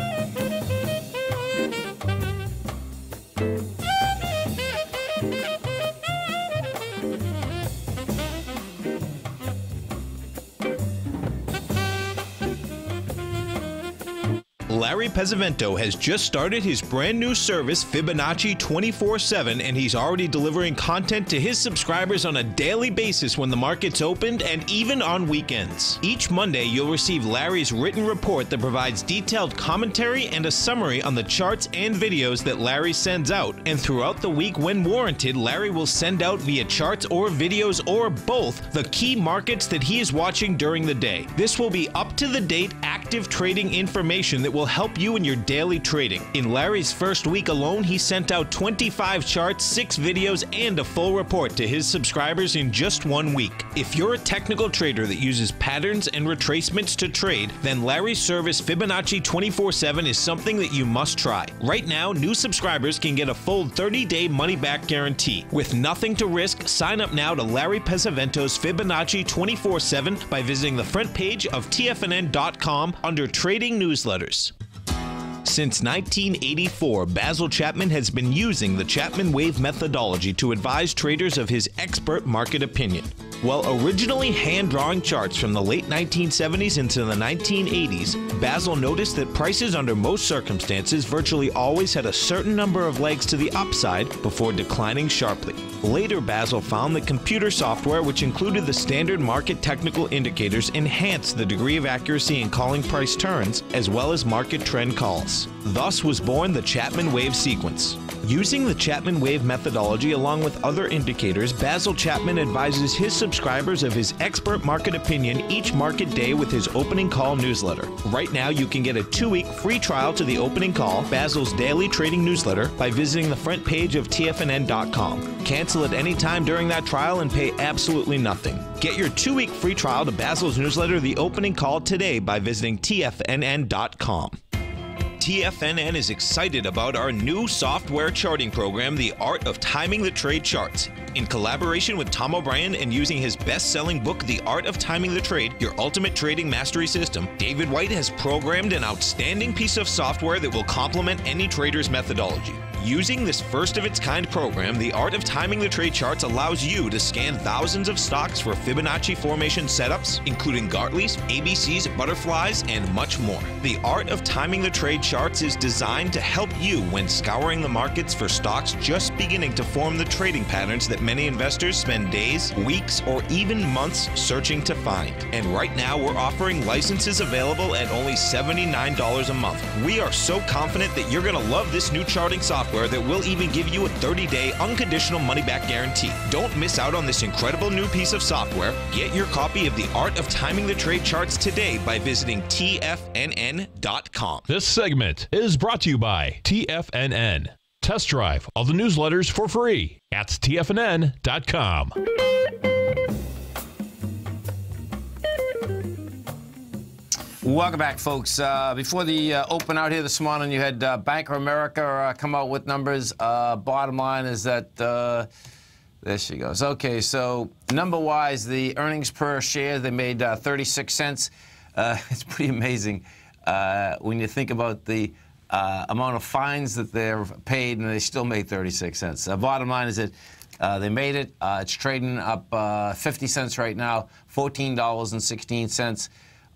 Larry Pesavento has just started his brand new service, Fibonacci 24/7, and he's already delivering content to his subscribers on a daily basis when the market's opened and even on weekends. Each Monday, you'll receive Larry's written report that provides detailed commentary and a summary on the charts and videos that Larry sends out. And throughout the week, when warranted, Larry will send out via charts or videos or both the key markets that he is watching during the day. This will be up-to-the-date, active trading information that will help you in your daily trading. In Larry's first week alone, he sent out 25 charts, 6 videos, and a full report to his subscribers in just 1 week. If you're a technical trader that uses patterns and retracements to trade, then Larry's service Fibonacci 24/7 is something that you must try. Right now, new subscribers can get a full 30-day money-back guarantee. With nothing to risk, sign up now to Larry Pesavento's Fibonacci 24/7 by visiting the front page of TFNN.com under Trading Newsletters. Since 1984, Basil Chapman has been using the Chapman Wave methodology to advise traders of his expert market opinion. While originally hand-drawing charts from the late 1970s into the 1980s, Basil noticed that prices under most circumstances virtually always had a certain number of legs to the upside before declining sharply. Later, Basil found that computer software, which included the standard market technical indicators, enhanced the degree of accuracy in calling price turns, as well as market trend calls. Thus was born the Chapman Wave sequence. Using the Chapman Wave methodology along with other indicators, Basil Chapman advises his subscribers of his expert market opinion each market day with his opening call newsletter. Right now, you can get a 2-week free trial to the opening call, Basil's daily trading newsletter, by visiting the front page of TFNN.com. Cancel at any time during that trial and pay absolutely nothing. Get your 2-week free trial to Basil's newsletter, The Opening Call, today by visiting TFNN.com. TFNN is excited about our new software charting program, The Art of Timing the Trade Charts. In collaboration with Tom O'Brien and using his best-selling book, The Art of Timing the Trade, Your Ultimate Trading Mastery System, David White has programmed an outstanding piece of software that will complement any trader's methodology. Using this first-of-its-kind program, The Art of Timing the Trade Charts allows you to scan thousands of stocks for Fibonacci formation setups, including Gartley's, ABC's, butterflies, and much more. The Art of Timing the Trade Charts is designed to help you when scouring the markets for stocks just beginning to form the trading patterns that many investors spend days, weeks, or even months searching to find. And right now, we're offering licenses available at only $79 a month. We are so confident that you're going to love this new charting software that will even give you a 30-day unconditional money-back guarantee. Don't miss out on this incredible new piece of software. Get your copy of The Art of Timing the Trade Charts today by visiting TFNN.com.
This segment is brought to you by TFNN. Test drive all the newsletters for free at TFNN.com.
Welcome back, folks. Before the open out here this morning, you had Bank of America come out with numbers. Bottom line is that, there she goes. Okay, so number-wise, the earnings per share, they made 36 cents. It's pretty amazing when you think about the amount of fines that they're paid, and they still made 36 cents. Bottom line is that they made it. It's trading up 50 cents right now, $14.16.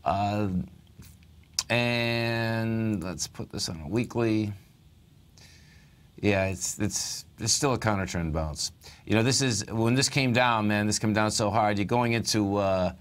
And let's put this on a weekly. Yeah, it's still a counter trend bounce. You know, this is when this came down, man. This came down so hard. You're going into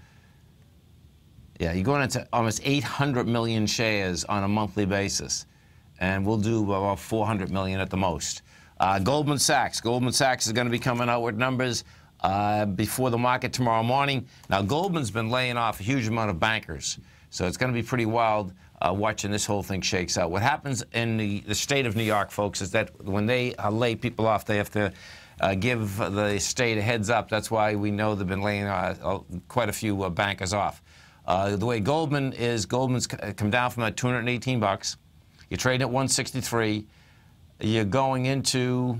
you're going into almost 800 million shares on a monthly basis, and we'll do about 400 million at the most. Goldman Sachs is going to be coming out with numbers. before the market tomorrow morning. Now, Goldman's been laying off a huge amount of bankers, so it's going to be pretty wild watching this whole thing shakes out. What happens in the state of New York, folks, is that when they lay people off, they have to give the state a heads up. That's why we know they've been laying quite a few bankers off. The way Goldman's come down from that 218 bucks. You're trading at 163. You're going into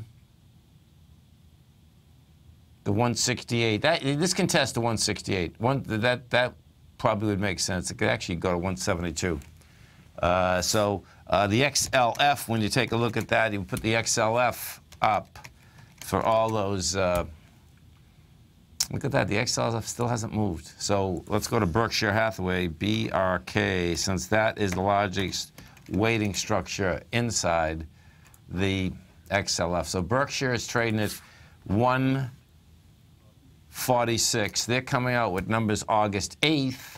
the 168. This can test the 168. That probably would make sense. It could actually go to 172. So the XLF, when you take a look at that, you put the XLF up for all those. Look at that. The XLF still hasn't moved. So let's go to Berkshire Hathaway, BRK, since that is the largest weighting structure inside the XLF. So Berkshire is trading at 146. They're coming out with numbers August 8th,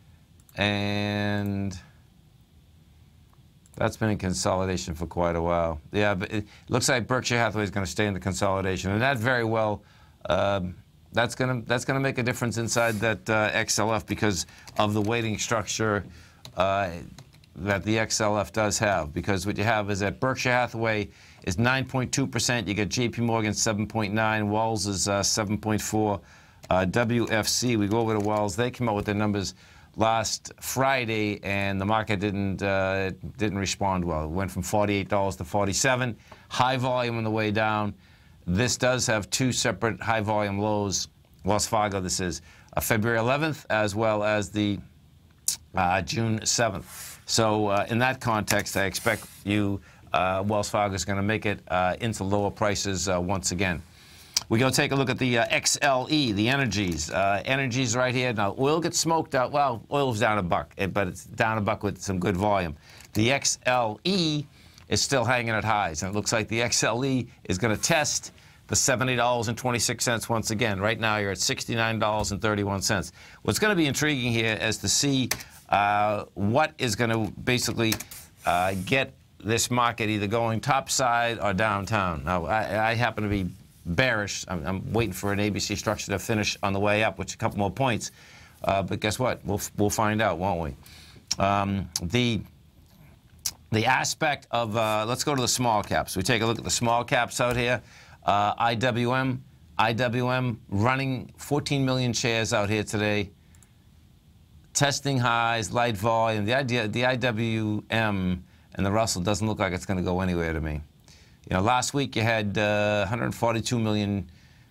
and that's been in consolidation for quite a while. Yeah, but it looks like Berkshire Hathaway is going to stay in the consolidation, and that very well, that's going to make a difference inside that XLF because of the weighting structure that the XLF does have. Because what you have is that Berkshire Hathaway is 9.2%. You get J.P. Morgan 7.9. Wells is 7.4. WFC, we go over to Wells. They came out with their numbers last Friday, and the market didn't respond well. It went from $48 to $47. High volume on the way down. This does have two separate high volume lows. Wells Fargo, this is February 11th, as well as the June 7th. So in that context, I expect Wells Fargo is going to make it into lower prices once again. We go take a look at the XLE, the energies. Energies right here. Now, oil gets smoked out. Well, oil's down $1, but it's down $1 with some good volume. The XLE is still hanging at highs, and it looks like the XLE is going to test the $70.26 once again. Right now, you're at $69.31. What's going to be intriguing here is to see what is going to basically get this market either going topside or downtown. Now, I happen to be bearish. I'm waiting for an ABC structure to finish on the way up, which a couple more points. But guess what? We'll find out, won't we? The aspect of let's go to the small caps. We take a look at the small caps out here. IWM running 14 million shares out here today. Testing highs, light volume. The IWM and the Russell doesn't look like it's going to go anywhere to me. You know, last week you had 142 million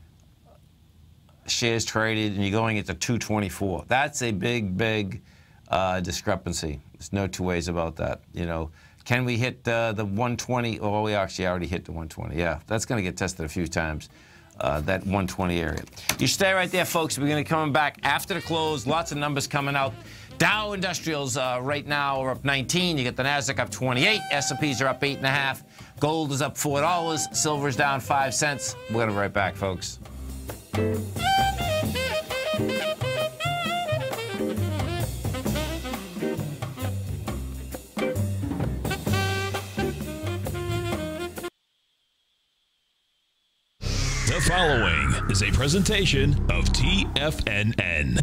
shares traded, and you're going into 224. That's a big, big discrepancy. There's no two ways about that. You know, can we hit the 120? Oh, we actually already hit the 120. Yeah, that's going to get tested a few times. That 120 area. You stay right there, folks. We're going to be coming back after the close. Lots of numbers coming out. Dow Industrials right now are up 19. You get the Nasdaq up 28. S&Ps are up 8.5. Gold is up $4. Silver's down 5 cents. We're going to be right back, folks.
The following is a presentation of TFNN.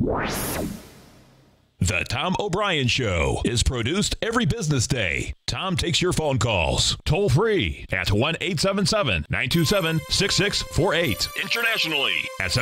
The Tom O'Brien Show is produced every business day. Tom takes your phone calls toll free at 1-877-927-6648. Internationally at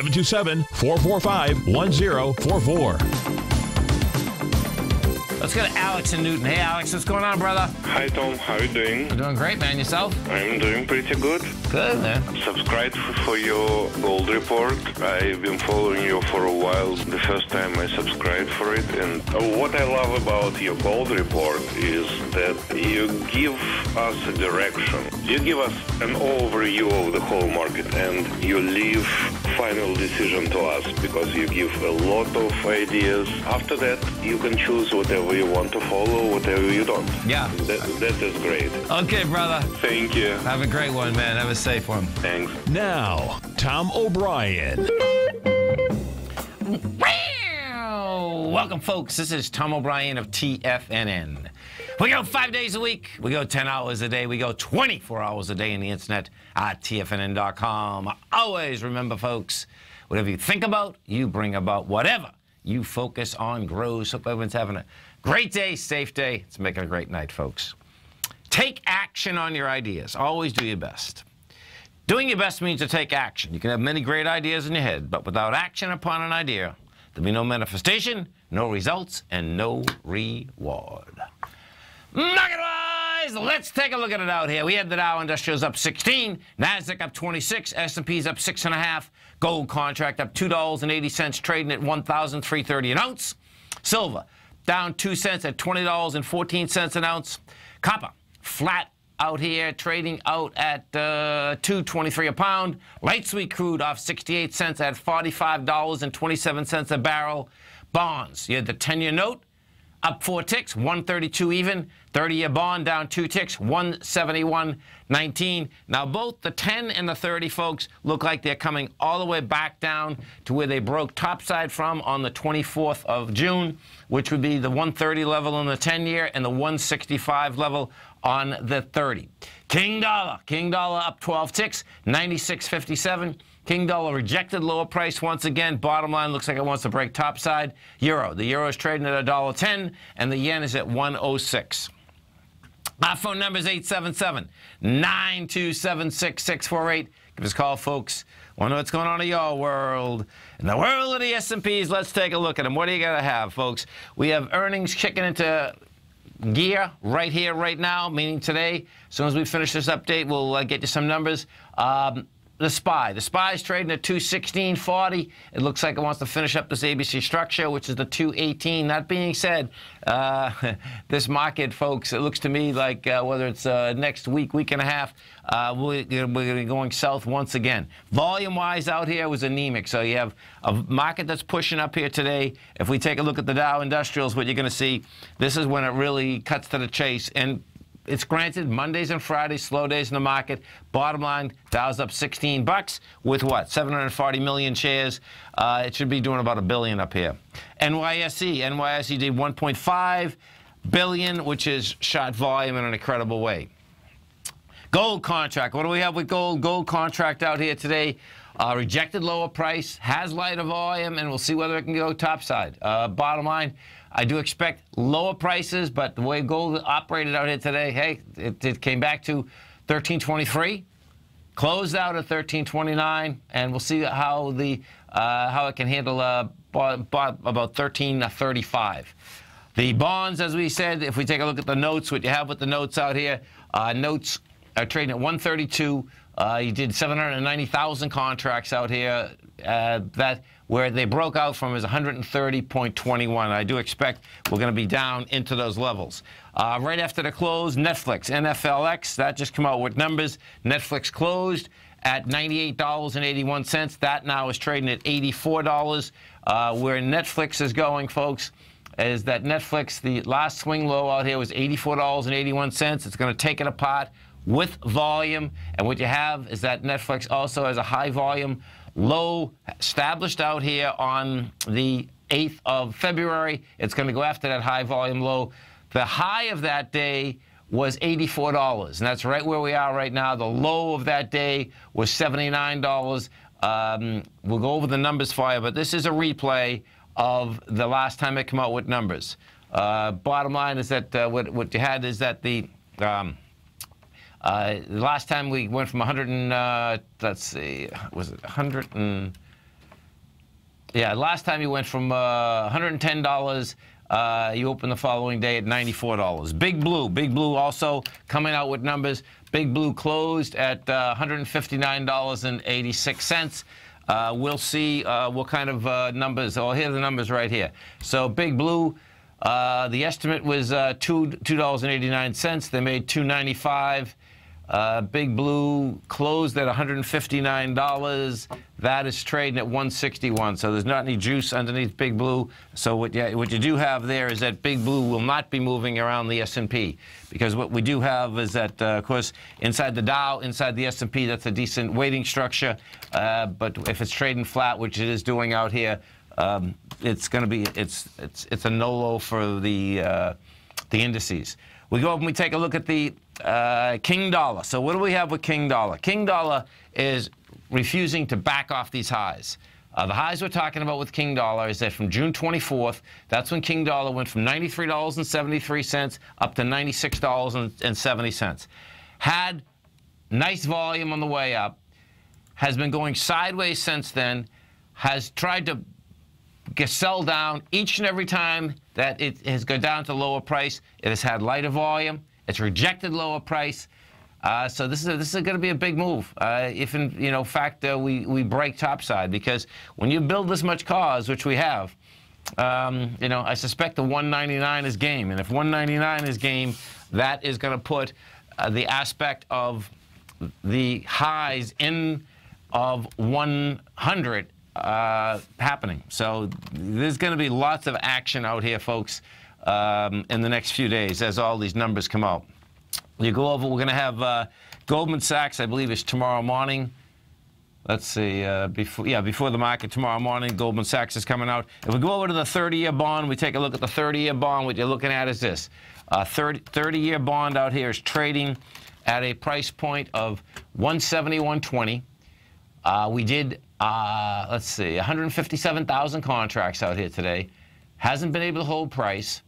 727-445-1044.
Let's go to Alex in Newton. Hey, Alex, what's going on, brother?
Hi, Tom. How are you doing?
I'm doing great, man. Yourself?
I'm doing pretty good.
Good, man.
Subscribe for your gold report. I've been following you for a while. The first time I subscribed for it. And what I love about your gold report is that you give us a direction. You give us an overview of the whole market, and you leave final decision to us because you give a lot of ideas. After that, you can choose whatever you want to follow, whatever you don't.
Yeah.
That is great.
Okay, brother.
Thank you.
Have a great one, man. Have a safe one.
Thanks.
Now, Tom O'Brien.
Welcome, folks. This is Tom O'Brien of TFNN. We go 5 days a week. We go 10 hours a day. We go 24 hours a day on the internet at TFNN.com. Always remember, folks, Whatever you think about, you bring about. Whatever you focus on grows. Hope everyone's having a great day, safe day. It's making a great night, folks. Take action on your ideas. Always do your best. Doing your best means to take action. You can have many great ideas in your head, but without action upon an idea, there'll be no manifestation, no results, and no reward. Market-wise, let's take a look at it out here. We had the Dow Industrials up 16, NASDAQ up 26, S&P's up 6.5, gold contract up $2.80, trading at $1,330 an ounce. Silver down 2 cents at $20.14 an ounce. Copper flat out here, trading out at $2.23 a pound. Light sweet crude off 68 cents at $45.27 a barrel. Bonds, you had the 10-year note up 4 ticks, 132 even. 30-year bond down 2 ticks, 171.19. Now both the 10 and the 30, folks, look like they're coming all the way back down to where they broke topside from on the 24th of June, which would be the 130 level on the 10-year and the 165 level on the 30. King dollar up 12 ticks, 96.57. King dollar rejected lower price once again. Bottom line looks like it wants to break topside. Euro. The euro is trading at $1.10, and the yen is at 106. Our phone number is 877-927-6648. Give us a call, folks. Want to know what's going on in your world? In the world of the S&Ps, let's take a look at them. What do you got to have, folks? We have earnings kicking into gear right here, right now, meaning today. As soon as we finish this update, we'll get you some numbers. The SPY is trading at 216.40. It looks like it wants to finish up this ABC structure, which is the 218. That being said, this market, folks, it looks to me like whether it's next week, week and a half, we're going to be going south once again. Volume-wise out here was anemic, so you have a market that's pushing up here today. If we take a look at the Dow Industrials, what you're going to see, this is when it really cuts to the chase. And it's granted, Mondays and Fridays, slow days in the market. Bottom line, Dow's up 16 bucks with what? 740 million shares. It should be doing about $1 billion up here. NYSE did 1.5 billion, which is shot volume in an incredible way. Gold contract. What do we have with gold? Gold contract out here today. Rejected lower price, has lighter volume, and we'll see whether it can go topside. Bottom line, I do expect lower prices, but the way gold operated out here today, hey, it came back to 1323, closed out at 1329, and we'll see how it can handle about 1335. The bonds, as we said, if we take a look at the notes, what you have with the notes out here, notes are trading at 132. You did 790,000 contracts out here. That where they broke out from is 130.21. I do expect we're going to be down into those levels. Right after the close, Netflix, NFLX, that just came out with numbers. Netflix closed at $98.81. That now is trading at $84. Where Netflix is going, folks, is that Netflix, the last swing low out here was $84.81. It's going to take it apart with volume, and what you have is that Netflix also has a high volume low established out here on the 8th of February. It's going to go after that high volume low. The high of that day was $84, and that's right where we are right now. The low of that day was $79. We'll go over the numbers for you, but this is a replay of the last time it came out with numbers. Bottom line is that what you had is that the last time we went from 100 and, let's see, was it 100 and, yeah, last time you went from $110, you opened the following day at $94. Big Blue also coming out with numbers. Big Blue closed at $159.86. We'll see what kind of numbers. Oh, here are the numbers right here. So Big Blue, the estimate was $2.89. They made $2.95. Big Blue closed at $159. That is trading at $161. So there's not any juice underneath Big Blue. So what you do have there is that Big Blue will not be moving around the S&P, because what we do have is that, of course, inside the Dow, inside the S&P, that's a decent weighting structure. But if it's trading flat, which it is doing out here, it's going to be it's a no-low for the indices. We go up and we take a look at the King Dollar. So what do we have with King Dollar? King Dollar is refusing to back off these highs. The highs we're talking about with King Dollar is that from June 24th, that's when King Dollar went from $93.73 up to $96.70. Had nice volume on the way up, has been going sideways since then, has tried to sell down each and every time that it has gone down to lower price. It has had lighter volume. It's rejected lower price. So this is going to be a big move if, in fact, we break topside, because when you build this much cause, which we have, I suspect the 199 is game, and if 199 is game, that is going to put the aspect of the highs in of 100 happening. So there's going to be lots of action out here, folks, in the next few days as all these numbers come out. You go over, we're going to have Goldman Sachs, I believe, is tomorrow morning. Let's see, before the market tomorrow morning, Goldman Sachs is coming out. If we go over to the 30-year bond, we take a look at the 30-year bond. What you're looking at is this. 30-year bond out here is trading at a price point of 171.20. We did, let's see, 157,000 contracts out here today. Hasn't been able to hold price.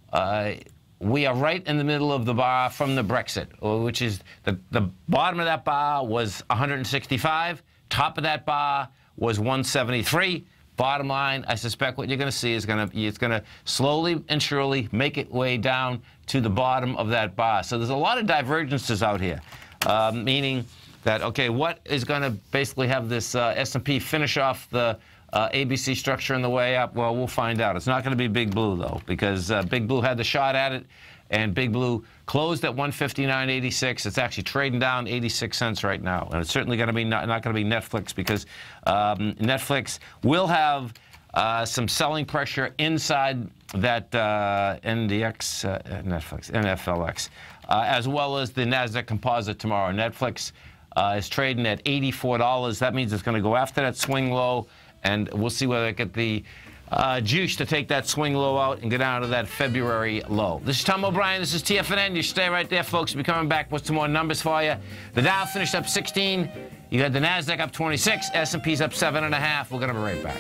We are right in the middle of the bar from the Brexit, which is the bottom of that bar was 165. Top of that bar was 173. Bottom line, I suspect what you're going to see is it's going to slowly and surely make its way down to the bottom of that bar. So there's a lot of divergences out here, meaning that, okay, what is going to basically have this S&P finish off the ABC structure on the way up? Well, we'll find out. It's not going to be Big Blue, though, because Big Blue had the shot at it, and Big Blue closed at 159.86. It's actually trading down 86 cents right now, and it's certainly going to be not going to be Netflix, because Netflix will have some selling pressure inside that NDX, NFLX, as well as the NASDAQ Composite tomorrow. Netflix is trading at $84. That means it's going to go after that swing low, and we'll see whether it get the juice to take that swing low out and get down to that February low. This is Tom O'Brien. This is TFNN. You stay right there, folks. We'll be coming back with some more numbers for you. The Dow finished up 16. You had the NASDAQ up 26. S&P's up 7.5. We're going to be right back.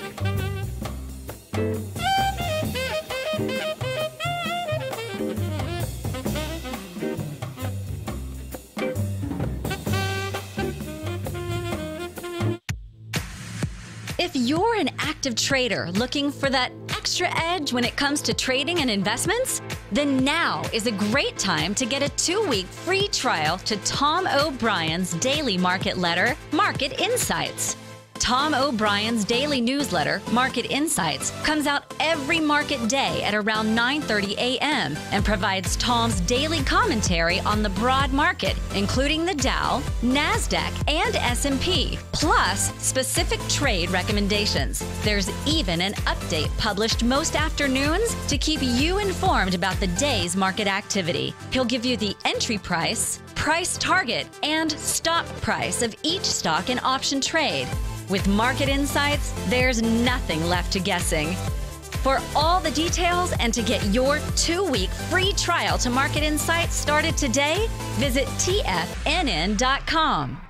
If you're an active trader looking for that extra edge when it comes to trading and investments, then now is a great time to get a 2-week free trial to Tom O'Brien's daily market letter, Market Insights. Tom O'Brien's daily newsletter, Market Insights, comes out every market day at around 9:30 a.m. and provides Tom's daily commentary on the broad market, including the Dow, NASDAQ, and S&P, plus specific trade recommendations. There's even an update published most afternoons to keep you informed about the day's market activity. He'll give you the entry price, price target, and stop price of each stock and option trade. With Market Insights, there's nothing left to guessing. For all the details and to get your 2-week free trial to Market Insights started today, visit TFNN.com.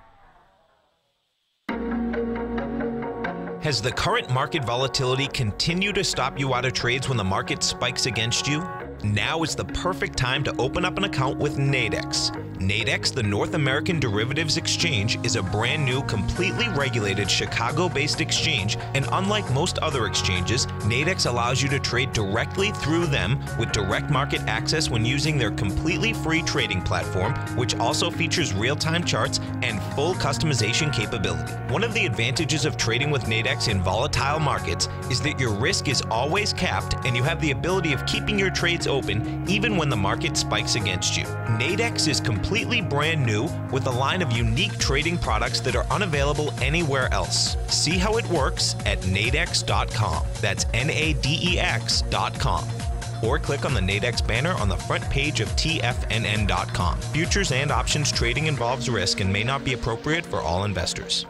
Has the current market volatility continued to stop you out of trades when the market spikes against you? Now is the perfect time to open up an account with Nadex. Nadex, the North American Derivatives Exchange, is a brand new, completely regulated Chicago-based exchange, and unlike most other exchanges, Nadex allows you to trade directly through them with direct market access when using their completely free trading platform, which also features real-time charts and full customization capability. One of the advantages of trading with Nadex in volatile markets is that your risk is always capped and you have the ability of keeping your trades open even when the market spikes against you. Nadex is completely brand new with a line of unique trading products that are unavailable anywhere else. See how it works at nadex.com. That's NADEX.com. Or click on the Nadex banner on the front page of TFNN.com. Futures and options trading involves risk and may not be appropriate for all investors.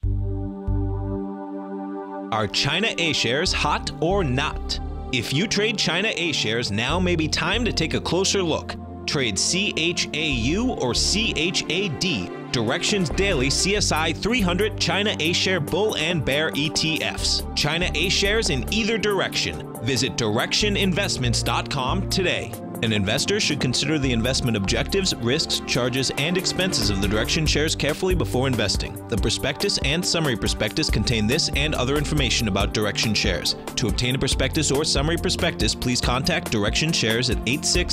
Are China A-shares hot or not? If you trade China A-shares, now may be time to take a closer look. Trade CHAU or CHAD Directions Daily CSI 300 China A-Share Bull and Bear ETFs. China A-Shares in either direction. Visit directioninvestments.com today. An investor should consider the investment objectives, risks, charges, and expenses of the Direction shares carefully before investing. The prospectus and summary prospectus contain this and other information about Direction shares. To obtain a prospectus or summary prospectus, please contact Direction Shares at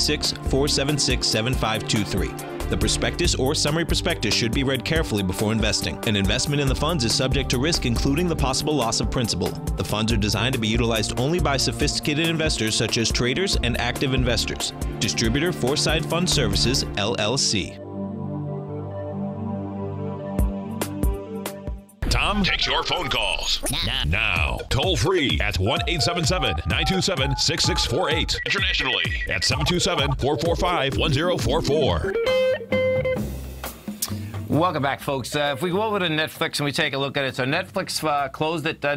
866-476-7523. The prospectus or summary prospectus should be read carefully before investing. An investment in the funds is subject to risk, including the possible loss of principal. The funds are designed to be utilized only by sophisticated investors such as traders and active investors. Distributor Foresight Fund Services, LLC.
Tom takes your phone calls now. Toll free at 1-877-927-6648. Internationally at 727-445-1044.
Welcome back, folks. If we go over to Netflix and we take a look at it, so Netflix closed at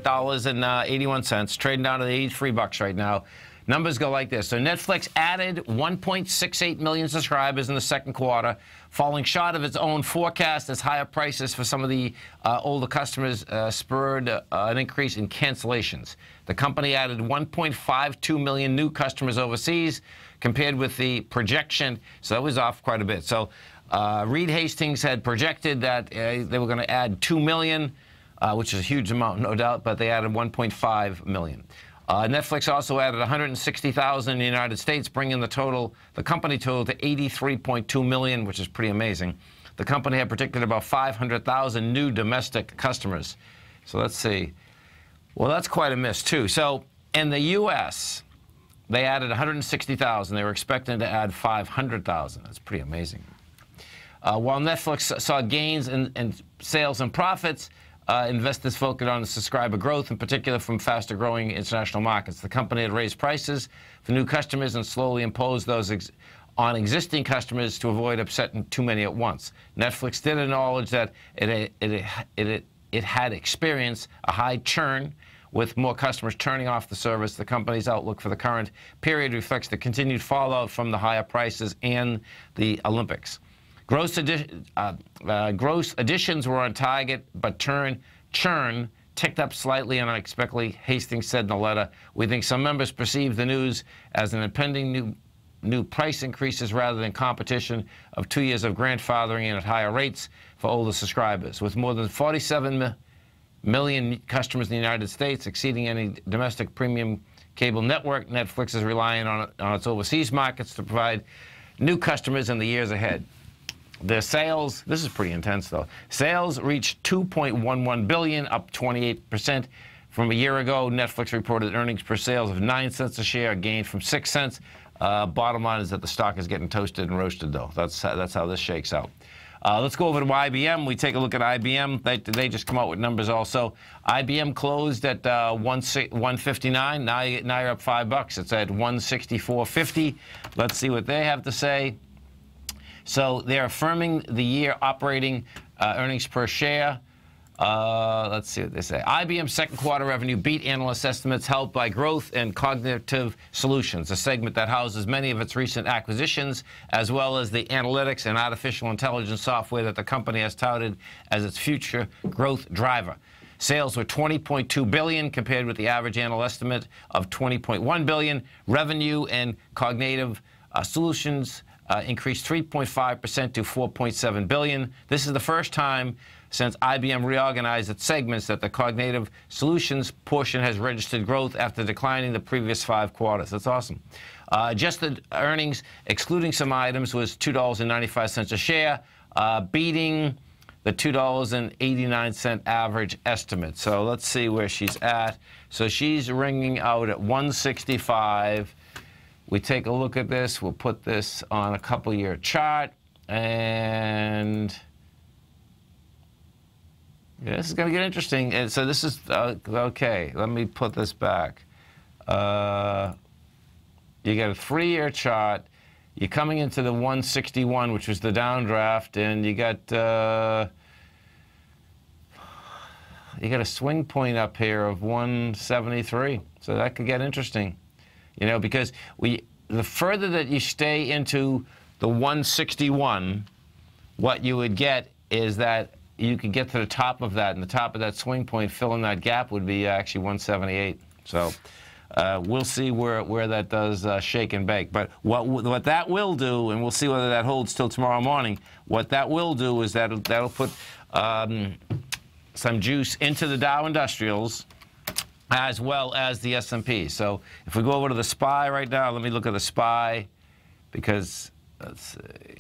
$98.81, trading down to the $83 right now. Numbers go like this. So Netflix added 1.68 million subscribers in the second quarter, falling short of its own forecast as higher prices for some of the older customers spurred an increase in cancellations. The company added 1.52 million new customers overseas compared with the projection, so that was off quite a bit. So Reed Hastings had projected that they were going to add 2 million, which is a huge amount, no doubt, but they added 1.5 million. Netflix also added 160,000 in the United States, bringing the company total to 83.2 million, which is pretty amazing. The company had predicted about 500,000 new domestic customers. So let's see. Well, that's quite a miss, too. So in the U.S., they added 160,000. They were expecting to add 500,000. That's pretty amazing. While Netflix saw gains in sales and profits, investors focused on subscriber growth, in particular from faster-growing international markets. The company had raised prices for new customers and slowly imposed those on existing customers to avoid upsetting too many at once. Netflix did acknowledge that it had experienced a high churn, with more customers turning off the service. The company's outlook for the current period reflects the continued fallout from the higher prices and the Olympics. Gross additions were on target, but churn ticked up slightly and unexpectedly, Hastings said in a letter. We think some members perceive the news as an impending new price increases rather than competition of 2 years of grandfathering and at higher rates for older subscribers. With more than 47 million customers in the United States, exceeding any domestic premium cable network, Netflix is relying on its overseas markets to provide new customers in the years ahead. Their sales, this is pretty intense though, sales reached $2.11 billion, up 28% from a year ago. Netflix reported earnings per sales of 9 cents a share, a gain from 6 cents. Bottom line is that the stock is getting toasted and roasted though. That's how this shakes out. Let's go over to IBM. We take a look at IBM. They just come out with numbers also. IBM closed at $159. Now you're up $5. It's at $164.50. Let's see what they have to say. So they're affirming the year operating earnings per share. Let's see what they say. IBM's second quarter revenue beat analyst estimates, helped by growth in cognitive solutions, a segment that houses many of its recent acquisitions, as well as the analytics and artificial intelligence software that the company has touted as its future growth driver. Sales were $20.2 billion compared with the average analyst estimate of $20.1 billion. Revenue and cognitive solutions increased 3.5% to $4.7 billion. This is the first time since IBM reorganized its segments that the cognitive solutions portion has registered growth after declining the previous 5 quarters. That's awesome. Adjusted earnings, excluding some items, was $2.95 a share, beating the $2.89 average estimate. So let's see where she's at. So she's ringing out at 165. We take a look at this. We'll put this on a couple-year chart, and yeah, this is going to get interesting. And so this is okay. Let me put this back. You got a 3-year chart. You're coming into the 161, which was the downdraft, and you got a swing point up here of 173. So that could get interesting. You know, because the further that you stay into the 161, what you would get is that you could get to the top of that, and the top of that swing point, filling that gap, would be actually 178. So we'll see where that does shake and bake. But what that will do, and we'll see whether that holds till tomorrow morning, what that will do is that'll put some juice into the Dow Industrials as well as the S&P. So if we go over to the SPY right now, let me look at the SPY, because, let's see.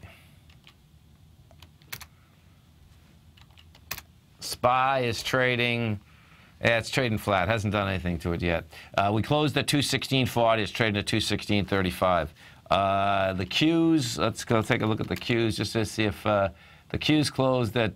SPY is trading, it's trading flat. Hasn't done anything to it yet. We closed at 216.40. It's trading at 216.35. The Qs, let's go take a look at the Qs just to see if the Qs closed at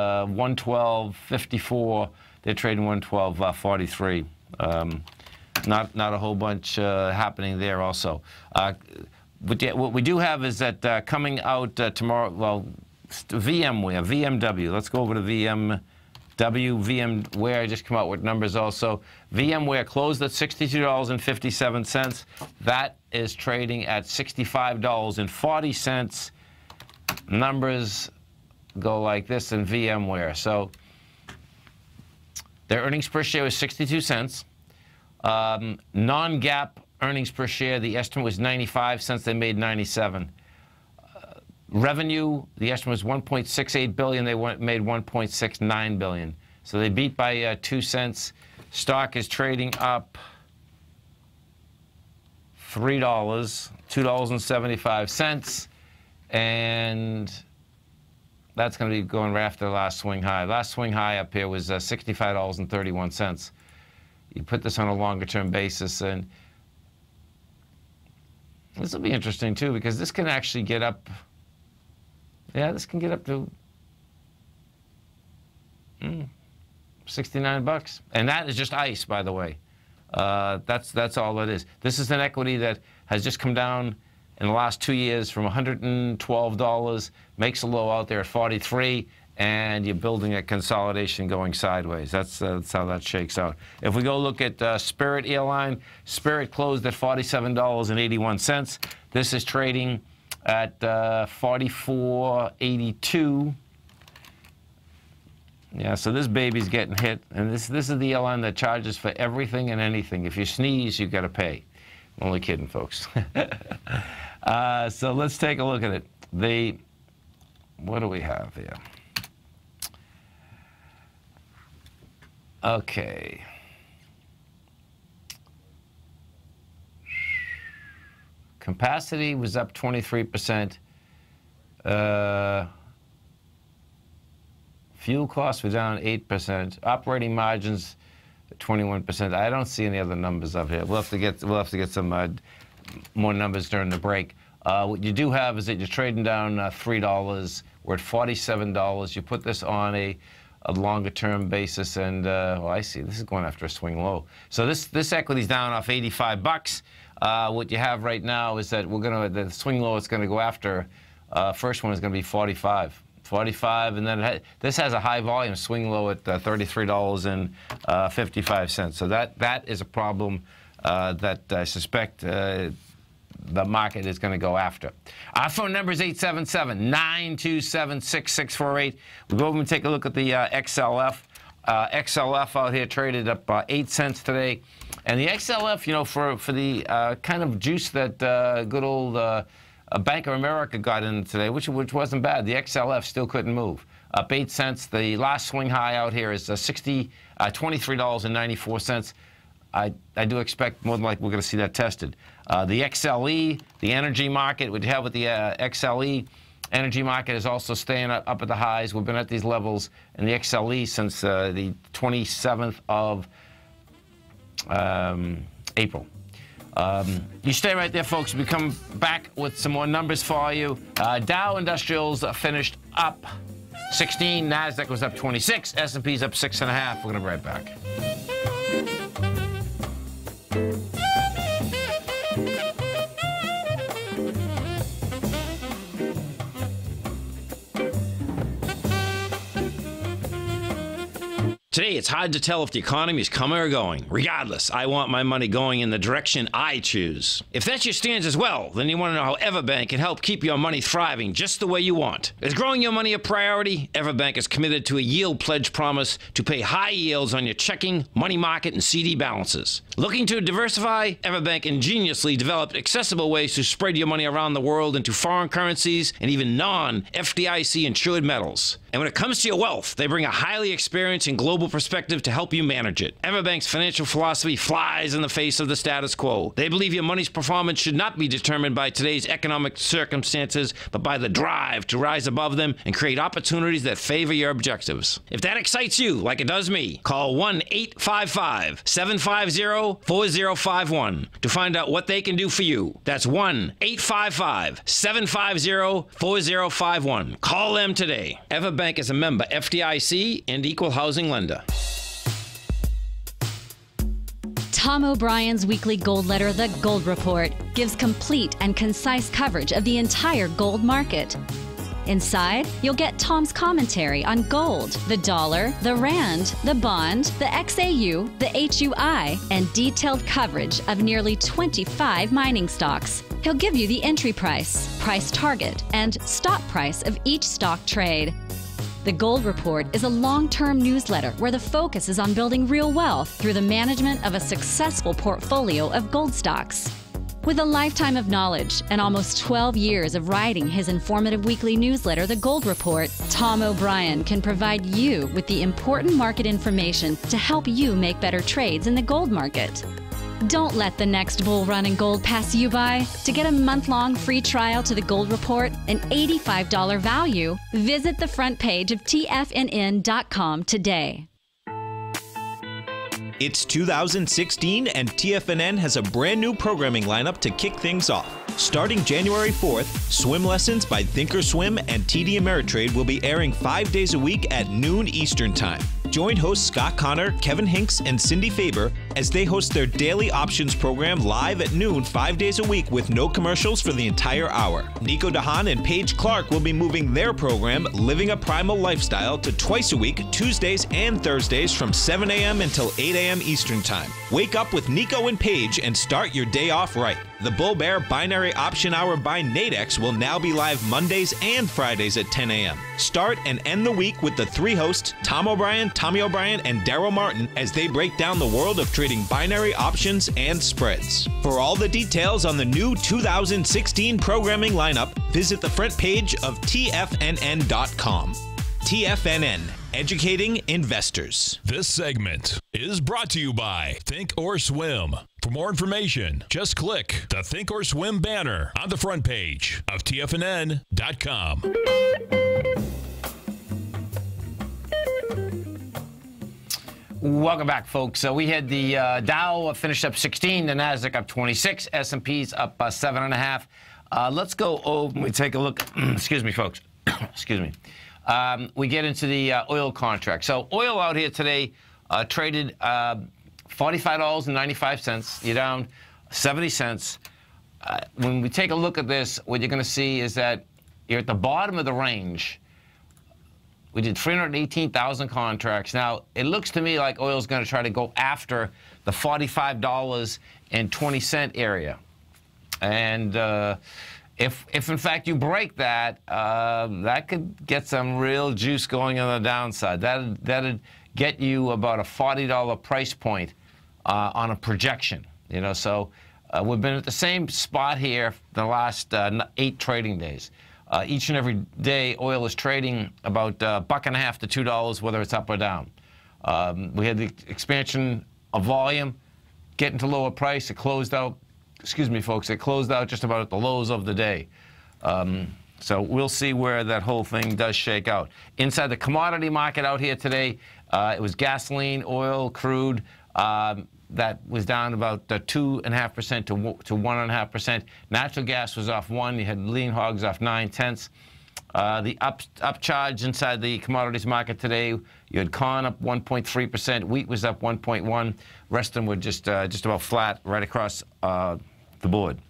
112.54. They're trading 112.43. Not a whole bunch happening there also. But what we do have is that coming out tomorrow, well, VMware, VMW. Let's go over to VMware. VMware just come out with numbers also. VMware closed at $62.57. That is trading at $65.40. Numbers go like this in VMware. So their earnings per share was 62 cents. Non-GAAP earnings per share, the estimate was 95 cents. They made 97. Revenue, the estimate was 1.68 billion. They made 1.69 billion. So they beat by 2 cents. Stock is trading up $3, $2.75, and that's going to be going right after the last swing high. Last swing high up here was $65.31. You put this on a longer-term basis, and this will be interesting too, because this can actually get up. Yeah, this can get up to 69 bucks, and that is just ice, by the way. That's all it is. This is an equity that has just come down in the last 2 years from $112, makes a low out there at 43, and you're building a consolidation going sideways. That's how that shakes out. If we go look at Spirit Airline, Spirit closed at $47.81. This is trading at $44.82. Yeah, so this baby's getting hit, and this is the airline that charges for everything and anything. If you sneeze, you got to pay. I'm only kidding, folks. So let's take a look at it. What do we have here? Okay. Capacity was up 23%. Fuel costs were down 8%. Operating margins 21%. I don't see any other numbers up here. We'll have to get some more numbers during the break. What you do have is that you're trading down $3. We're at $47. You put this on a longer-term basis, and well, I see this is going after a swing low. So this equity's down off 85 bucks. What you have right now is that the swing low it's going to go after. First one is going to be 45. 45, and then this has a high volume swing low at $33.55. So that is a problem that I suspect the market is going to go after. Our phone number is 877-927-6648. We'll go over and take a look at the XLF. XLF out here traded up 8 cents today. And the XLF, you know, for the kind of juice that good old Bank of America got in today, which wasn't bad. The XLF still couldn't move. Up 8 cents. The last swing high out here is $23.94. I do expect more than likely we're going to see that tested. The XLE, the energy market, what you have with the XLE energy market is also staying up at the highs. We've been at these levels in the XLE since the 27th of April. You stay right there, folks. We come back with some more numbers for you. Dow Industrials finished up 16. NASDAQ was up 26. S&P's up 6.5. We're going to be right back. Today, it's hard to tell if the economy is coming or going. Regardless, I want my money going in the direction I choose. If that's your stance as well, then you want to know how Everbank can help keep your money thriving just the way you want. Is growing your money a priority? Everbank is committed to a yield pledge promise to pay high yields on your checking, money market, and CD balances. Looking to diversify? Everbank ingeniously developed accessible ways to spread your money around the world into foreign currencies and even non-FDIC insured metals. And when it comes to your wealth, they bring a highly experienced and global perspective to help you manage it. Everbank's financial philosophy flies in the face of the status quo. They believe your money's performance should not be determined by today's economic circumstances, but by the drive to rise above them and create opportunities that favor your objectives. If that excites you, like it does me, call 1-855-750-4051 to find out what they can do for you. That's 1-855-750-4051. Call them today. Everbank is a member FDIC and equal housing lender.
Tom O'Brien's weekly gold letter, The Gold Report, gives complete and concise coverage of the entire gold market. Inside, you'll get Tom's commentary on gold, the dollar, the rand, the bond, the XAU, the HUI, and detailed coverage of nearly 25 mining stocks. He'll give you the entry price, price target, and stop price of each stock trade. The Gold Report is a long-term newsletter where the focus is on building real wealth through the management of a successful portfolio of gold stocks. With a lifetime of knowledge and almost 12 years of writing his informative weekly newsletter, The Gold Report, Tom O'Brien can provide you with the important market information to help you make better trades in the gold market. Don't let the next bull run in gold pass you by. To get a month-long free trial to The Gold Report, an $85 value, visit the front page of TFNN.com today.
It's 2016 and TFNN has a brand new programming lineup to kick things off. Starting January 4th, Swim Lessons by Thinkorswim and TD Ameritrade will be airing 5 days a week at noon Eastern Time. Join hosts Scott Connor, Kevin Hinks, and Cindy Faber as they host their daily options program live at noon 5 days a week with no commercials for the entire hour. Nico DeHaan and Paige Clark will be moving their program, Living a Primal Lifestyle, to twice a week, Tuesdays and Thursdays from 7 a.m. until 8 a.m. Eastern Time. Wake up with Nico and Paige and start your day off right. The Bull Bear Binary Option Hour by Nadex will now be live Mondays and Fridays at 10 a.m. Start and end the week with the three hosts, Tom O'Brien, Tommy O'Brien, and Daryl Martin, as they break down the world of trading binary options and spreads. For all the details on the new 2016 programming lineup, visit the front page of TFNN.com. TFNN, educating investors.
This segment is brought to you by Think or Swim. For more information, just click the Think or Swim banner on the front page of TFNN.com.
Welcome back, folks. So we had the Dow finished up 16, the Nasdaq up 26, S&P's up 7.5. Let's go over. We take a look. Excuse me, folks. Excuse me. We get into the oil contract. So oil out here today traded $45.95. You're down 70 cents. When we take a look at this, what you're going to see is that you're at the bottom of the range. We did 318,000 contracts. Now, it looks to me like oil's going to try to go after the $45.20 area. And if in fact you break that, that could get some real juice going on the downside. That'd get you about a $40 price point on a projection. You know, so we've been at the same spot here the last 8 trading days. Each and every day, oil is trading about $1.50 to $2, whether it's up or down. We had the expansion of volume, getting to lower price. It closed out, excuse me, folks, it closed out just about at the lows of the day. So we'll see where that whole thing does shake out. Inside the commodity market out here today, it was gasoline, oil, crude. That was down about 2.5% to 1.5%. Natural gas was off 1. You had lean hogs off 9/10. The upcharge inside the commodities market today, you had corn up 1.3%. Wheat was up 1.1. Rest of them were just about flat right across the board.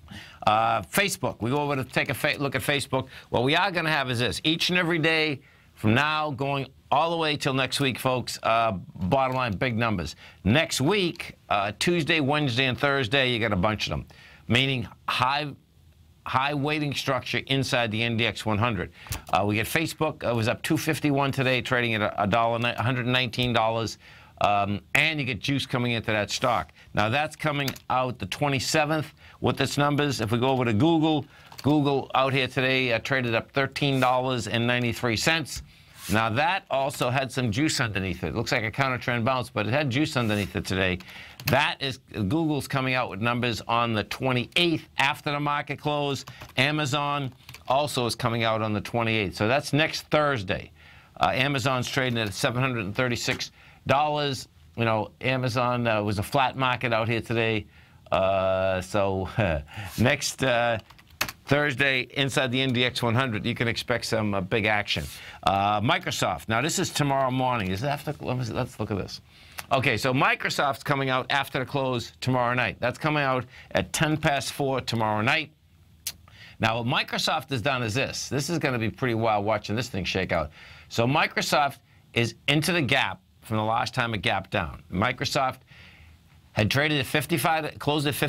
Facebook. We go over to take a look at Facebook. What we are going to have is this. Each and every day from now going all the way till next week, folks, bottom line, big numbers. Next week, Tuesday, Wednesday, and Thursday, you got a bunch of them, meaning high weighting structure inside the NDX 100. We get Facebook. It was up 251 today, trading at $119. And you get juice coming into that stock. Now, that's coming out the 27th with its numbers. If we go over to Google, Google out here today traded up $13.93. Now, that also had some juice underneath it. It looks like a counter-trend bounce, but it had juice underneath it today. That is, Google's coming out with numbers on the 28th after the market close. Amazon also is coming out on the 28th. So that's next Thursday. Amazon's trading at $736. You know, Amazon was a flat market out here today. So next Thursday, inside the NDX 100, you can expect some big action. Microsoft. Now, this is tomorrow morning. Is it after? Let's look at this. Okay, so Microsoft's coming out after the close tomorrow night. That's coming out at 4:10 tomorrow night. Now, what Microsoft has done is this. This is going to be pretty wild watching this thing shake out. So Microsoft is into the gap from the last time it gapped down. Microsoft had traded at closed at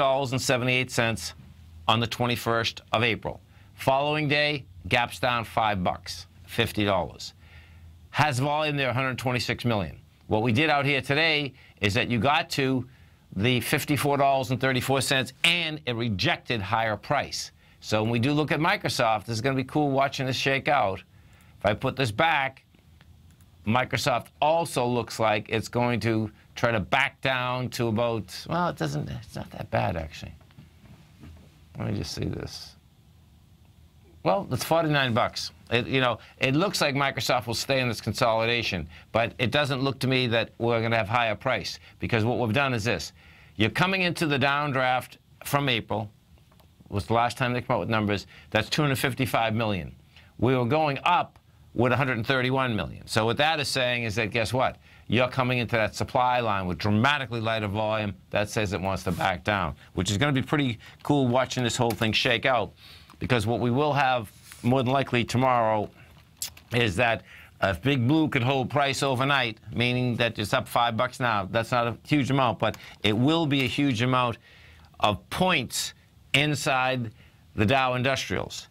$55.78 on the 21st of April. Following day, gaps down $5, $50. Has volume there, 126 million. What we did out here today is that you got to the $54.34 and it rejected higher price. So when we do look at Microsoft, this is going to be cool watching this shake out. If I put this back, Microsoft also looks like it's going to try to back down to about, well, it's not that bad, actually. Let me just see this. Well, it's $49. It looks like Microsoft will stay in this consolidation, but it doesn't look to me that we're going to have higher price, because what we've done is this. You're coming into the downdraft from April, was the last time they came out with numbers. That's 255 million. We were going up with 131 million. So what that is saying is that, guess what? You're coming into that supply line with dramatically lighter volume. That says it wants to back down, which is going to be pretty cool watching this whole thing shake out, because what we will have more than likely tomorrow is that if Big Blue could hold price overnight, meaning that it's up $5 now, that's not a huge amount, but it will be a huge amount of points inside the Dow Industrials.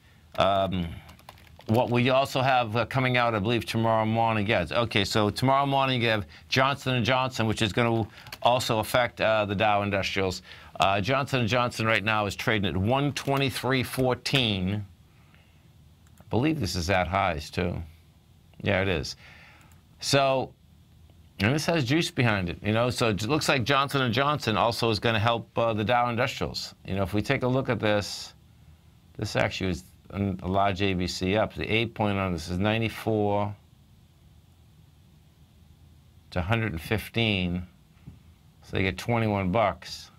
What we also have coming out, I believe, tomorrow morning. Yeah, okay, so tomorrow morning you have Johnson & Johnson, which is going to also affect the Dow Industrials. Johnson & Johnson right now is trading at 123.14. I believe this is at highs, too. Yeah, it is. So, and this has juice behind it, so it looks like Johnson & Johnson also is going to help the Dow Industrials. If we take a look at this, this actually is a large ABC up. The 8-point on this is 94 to 115. So they get $21.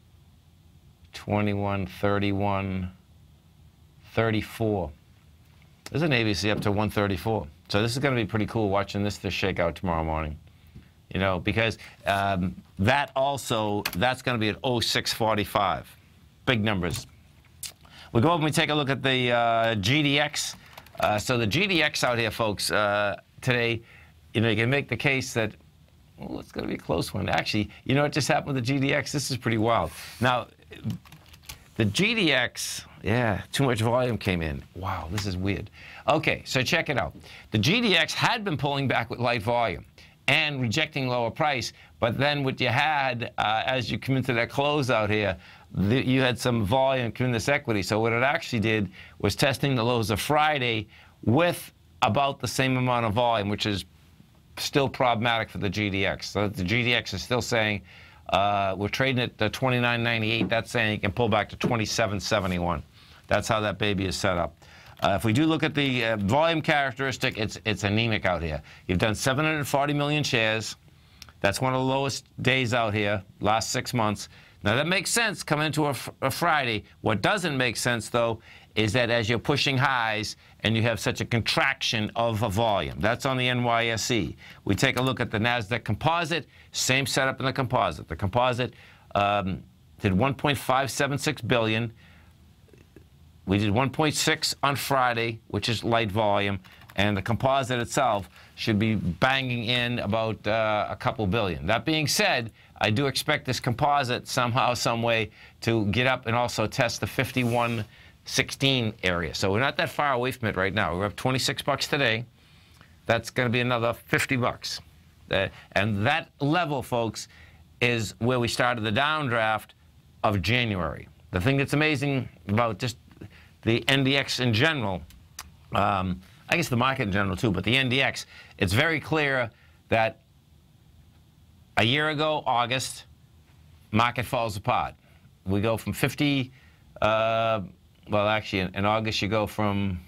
21, 31, 34. There's an ABC up to 134. So this is going to be pretty cool watching this shake out tomorrow morning. Because that's going to be at 0645. Big numbers. We go over and we take a look at the GDX. So the GDX out here, folks, today, you can make the case that, well, it's going to be a close one. Actually, what just happened with the GDX? This is pretty wild. Now, the GDX, yeah, too much volume came in. Wow, this is weird. Okay, so check it out. The GDX had been pulling back with light volume and rejecting lower price, but then what you had, as you come into that close out here, you had some volume come in this equity. So what it actually did was testing the lows of Friday with about the same amount of volume, which is still problematic for the GDX. So the GDX is still saying we're trading at the 29.98. That's saying you can pull back to 27.71. That's how that baby is set up. If we do look at the volume characteristic, it's anemic out here. You've done 740 million shares. That's one of the lowest days out here, last 6 months. Now, that makes sense coming into a Friday. What doesn't make sense, though, is that as you're pushing highs and you have such a contraction of a volume. That's on the NYSE. We take a look at the NASDAQ Composite, same setup in the Composite. The Composite did 1.576 billion. We did 1.6 on Friday, which is light volume. and the composite itself should be banging in about a couple billion. That being said, I do expect this composite somehow, some way to get up and also test the 51.16 area. So we're not that far away from it right now. We're up 26 bucks today. That's going to be another 50 bucks. And that level, folks, is where we started the downdraft of January. The thing that's amazing about just the NDX in general, I guess the market in general too, but the NDX, it's very clear that a year ago, August, market falls apart. We go from 50, well, actually, in August, you go from,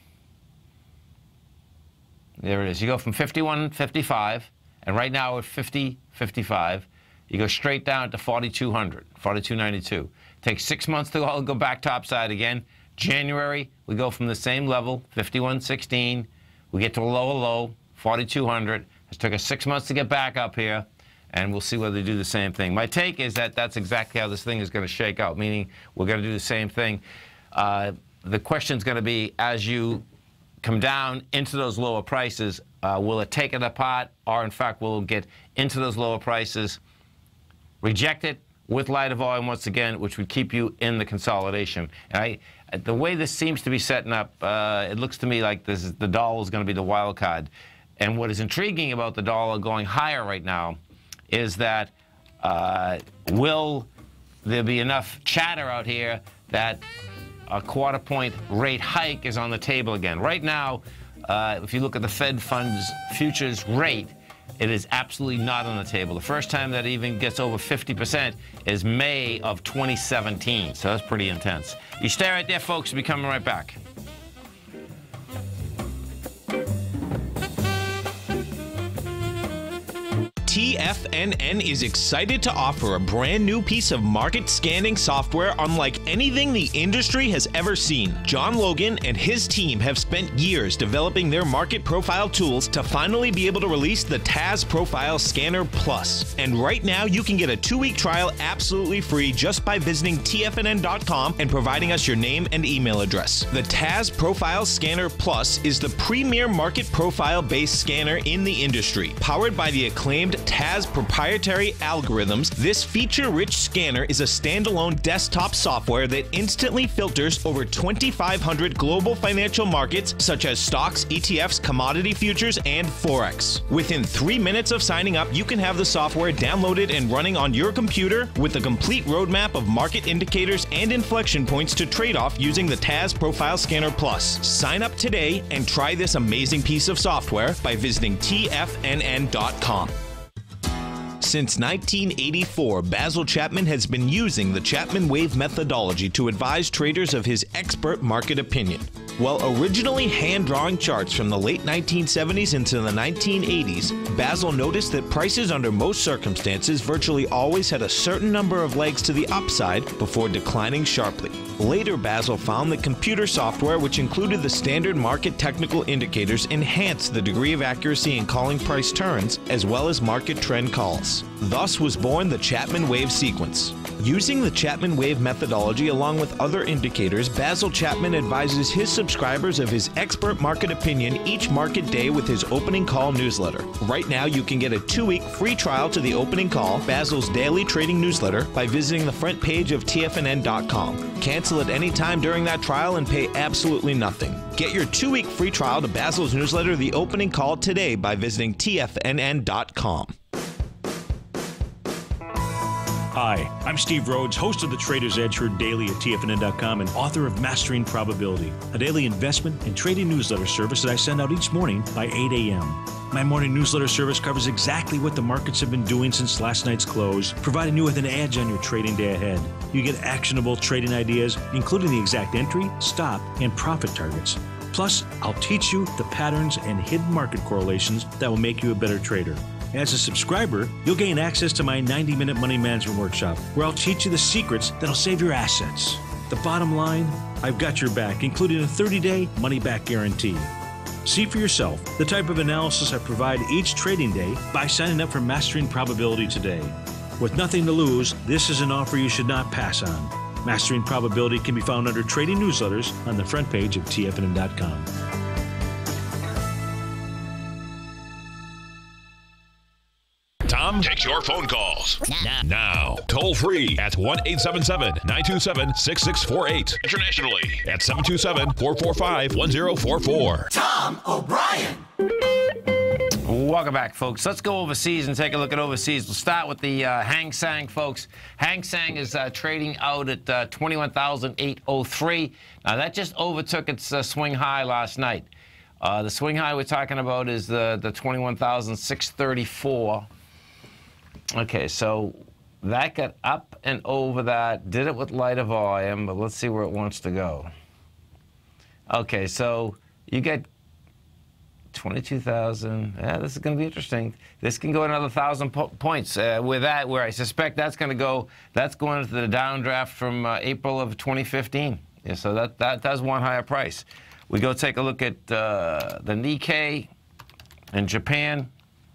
there it is, you go from 51.55, and right now we're 50.55. You go straight down to 4,200, 4,292. Takes 6 months to all go back topside again. January, we go from the same level, 51.16. We get to a lower low, 4,200. It took us 6 months to get back up here, and we'll see whether they do the same thing. My take is that that's exactly how this thing is going to shake out, meaning we're going to do the same thing. The question's going to be, as you come down into those lower prices, will it take it apart, or in fact, will it get into those lower prices, reject it with lighter volume once again, which would keep you in the consolidation. And the way this seems to be setting up, it looks to me like the dollar is going to be the wild card. And what is intriguing about the dollar going higher right now is that will there be enough chatter out here that a quarter-point rate hike is on the table again? Right now, if you look at the Fed funds futures rate, it is absolutely not on the table. The first time that it even gets over 50% is May of 2017. So that's pretty intense. You stay right there, folks. We'll be coming right back.
TFNN is excited to offer a brand new piece of market scanning software unlike anything the industry has ever seen. John Logan and his team have spent years developing their market profile tools to finally be able to release the TAS Profile Scanner Plus. And right now you can get a 2-week trial absolutely free just by visiting TFNN.com and providing us your name and email address. The TAS Profile Scanner Plus is the premier market profile based scanner in the industry. Powered by the acclaimed TAS proprietary algorithms, this feature-rich scanner is a standalone desktop software that instantly filters over 2,500 global financial markets such as stocks, ETFs, commodity futures, and Forex. Within 3 minutes of signing up, you can have the software downloaded and running on your computer with a complete roadmap of market indicators and inflection points to trade off using the TAS Profile Scanner Plus. Sign up today and try this amazing piece of software by visiting TFNN.com. Since 1984, Basil Chapman has been using the Chapman Wave methodology to advise traders of his expert market opinion. While originally hand-drawing charts from the late 1970s into the 1980s, Basil noticed that prices under most circumstances virtually always had a certain number of legs to the upside before declining sharply. Later, Basil found that computer software, which included the standard market technical indicators, enhanced the degree of accuracy in calling price turns, as well as market trend calls. Thus was born the Chapman Wave sequence. Using the Chapman Wave methodology along with other indicators, Basil Chapman advises his subscribers of his expert market opinion each market day with his opening call newsletter. Right now, you can get a 2-week free trial to the opening call, Basil's daily trading newsletter, by visiting the front page of TFNN.com. Cancel at any time during that trial and pay absolutely nothing. Get your 2-week free trial to Basil's newsletter, The Opening Call, today by visiting TFNN.com.
Hi, I'm Steve Rhodes, host of the Trader's Edge, heard daily at TFNN.com and author of Mastering Probability, a daily investment and trading newsletter service that I send out each morning by 8 a.m. My morning newsletter service covers exactly what the markets have been doing since last night's close, providing you with an edge on your trading day ahead. You get actionable trading ideas, including the exact entry, stop, and profit targets. Plus, I'll teach you the patterns and hidden market correlations that will make you a better trader. As a subscriber, you'll gain access to my 90-minute money management workshop, where I'll teach you the secrets that'll save your assets. The bottom line, I've got your back, including a 30-day money-back guarantee. See for yourself the type of analysis I provide each trading day by signing up for Mastering Probability today. With nothing to lose, this is an offer you should not pass on. Mastering Probability can be found under Trading Newsletters on the front page of TFNN.com.
Tom takes your phone calls. Now, toll free at 1-877-927-6648. Internationally at 727-445-1044.
Tom O'Brien.
Welcome back, folks. Let's go overseas and take a look at overseas. We'll start with the Hang Seng, folks. Hang Seng is trading out at 21,803. Now, that just overtook its swing high last night. The swing high we're talking about is the 21,634. Okay, so that got up and over that, did it with lighter volume, but let's see where it wants to go. Okay, so you get 22,000. Yeah, this is going to be interesting. This can go another 1,000 points. Where I suspect that's going to go, that's going into the downdraft from April of 2015. Yeah, so that does one higher price. We go take a look at the Nikkei in Japan.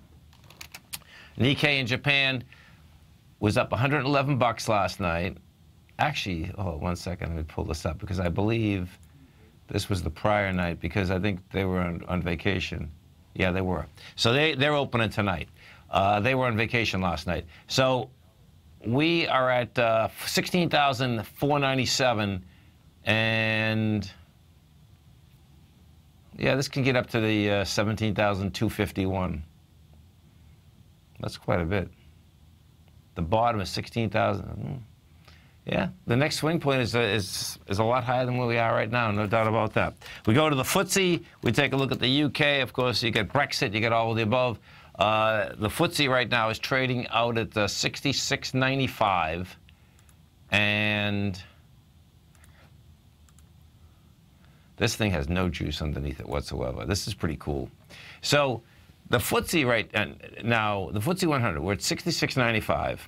Nikkei in Japan was up 111 bucks last night. Actually, oh, 1 second, let me pull this up because I believe this was the prior night because I think they were on vacation. Yeah, they were. So they're opening tonight. They were on vacation last night. So we are at 16,497, and yeah, this can get up to the 17,251. That's quite a bit. The bottom is 16,000. Yeah, the next swing point is a lot higher than where we are right now, no doubt about that. We go to the FTSE, we take a look at the UK. Of course, you get Brexit, you get all of the above. The FTSE right now is trading out at 66.95, and this thing has no juice underneath it whatsoever. This is pretty cool. So the FTSE right now, the FTSE 100, we're at 66.95.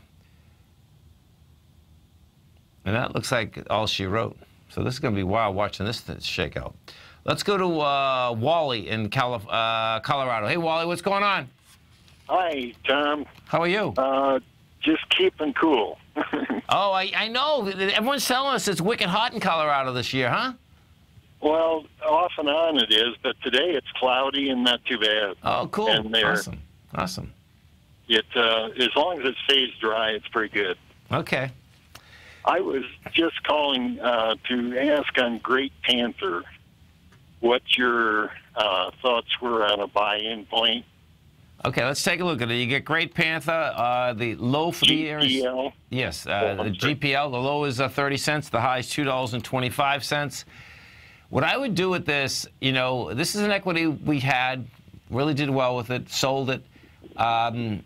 And that looks like all she wrote. So this is going to be wild watching this shake out. Let's go to Wally in Colorado. Hey, Wally, what's going on?
Hi, Tom.
How are you?
Just keeping cool.
Oh, I know. Everyone's telling us it's wicked hot in Colorado this year, huh?
Well, off and on it is, but today it's cloudy and not too bad.
Oh, cool.
And
awesome. Awesome.
As long as it stays dry, it's pretty good.
Okay.
I was just calling to ask on Great Panther what your thoughts were on a buy-in point.
Okay, let's take a look at it. You get Great Panther. The low for the year is...
GPL?
Yes, the GPL. The low is 30 cents. The high is $2.25. What I would do with this, you know, this is an equity we had, really did well with it, sold it. And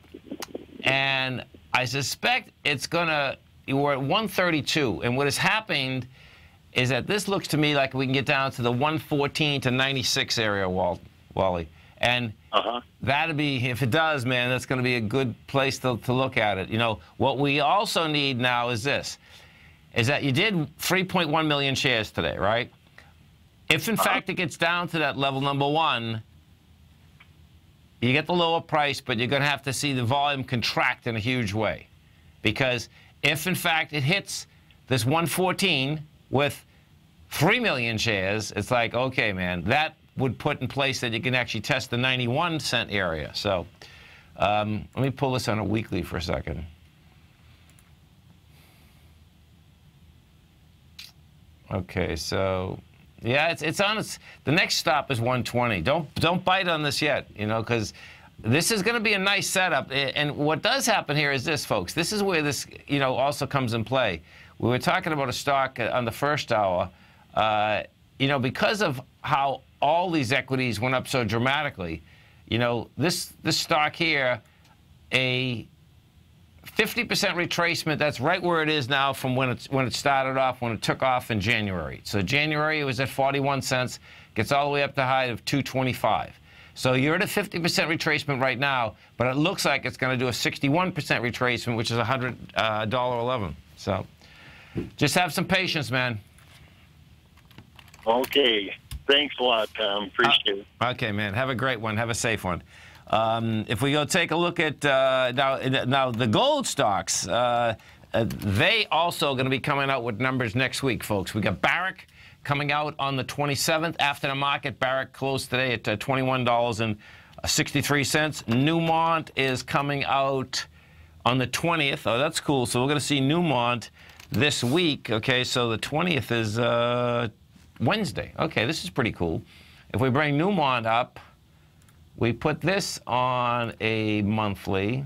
I suspect it's going to... We're at 132, and what has happened is that this looks to me like we can get down to the 114 to 96 area, Wally. And that'd be, if it does, man, that's going to be a good place to look at it. You know, what we also need now is this, is that you did 3.1 million shares today, right? If, in fact, it gets down to that level number one, you get the lower price, but you're going to have to see the volume contract in a huge way. Because if, in fact, it hits this 114 with 3 million shares, it's like, okay, man, that would put in place that you can actually test the 91 cent area. So let me pull this on a weekly for a second. Okay, so yeah, it's on its. The next stop is 120. Don't bite on this yet, you know, because this is going to be a nice setup. And what does happen here is this, folks. This is where this, you know, also comes in play. We were talking about a stock on the first hour. You know, because of how all these equities went up so dramatically, you know, this stock here, a 50% retracement. That's right where it is now from when it started off, when it took off in January. So January it was at 41 cents, gets all the way up to a high of 225. So you're at a 50% retracement right now, but it looks like it's going to do a 61% retracement, which is $100.11. So just have some patience, man.
Okay. Thanks a lot, Tom. Appreciate it.
Okay, man. Have a great one. Have a safe one. If we go take a look at now the gold stocks, they also going to be coming out with numbers next week, folks. We got Barrick coming out on the 27th after the market. Barrick closed today at $21.63. Newmont is coming out on the 20th. Oh, that's cool. So we're going to see Newmont this week. Okay, so the 20th is Wednesday. Okay, this is pretty cool. If we bring Newmont up, we put this on a monthly.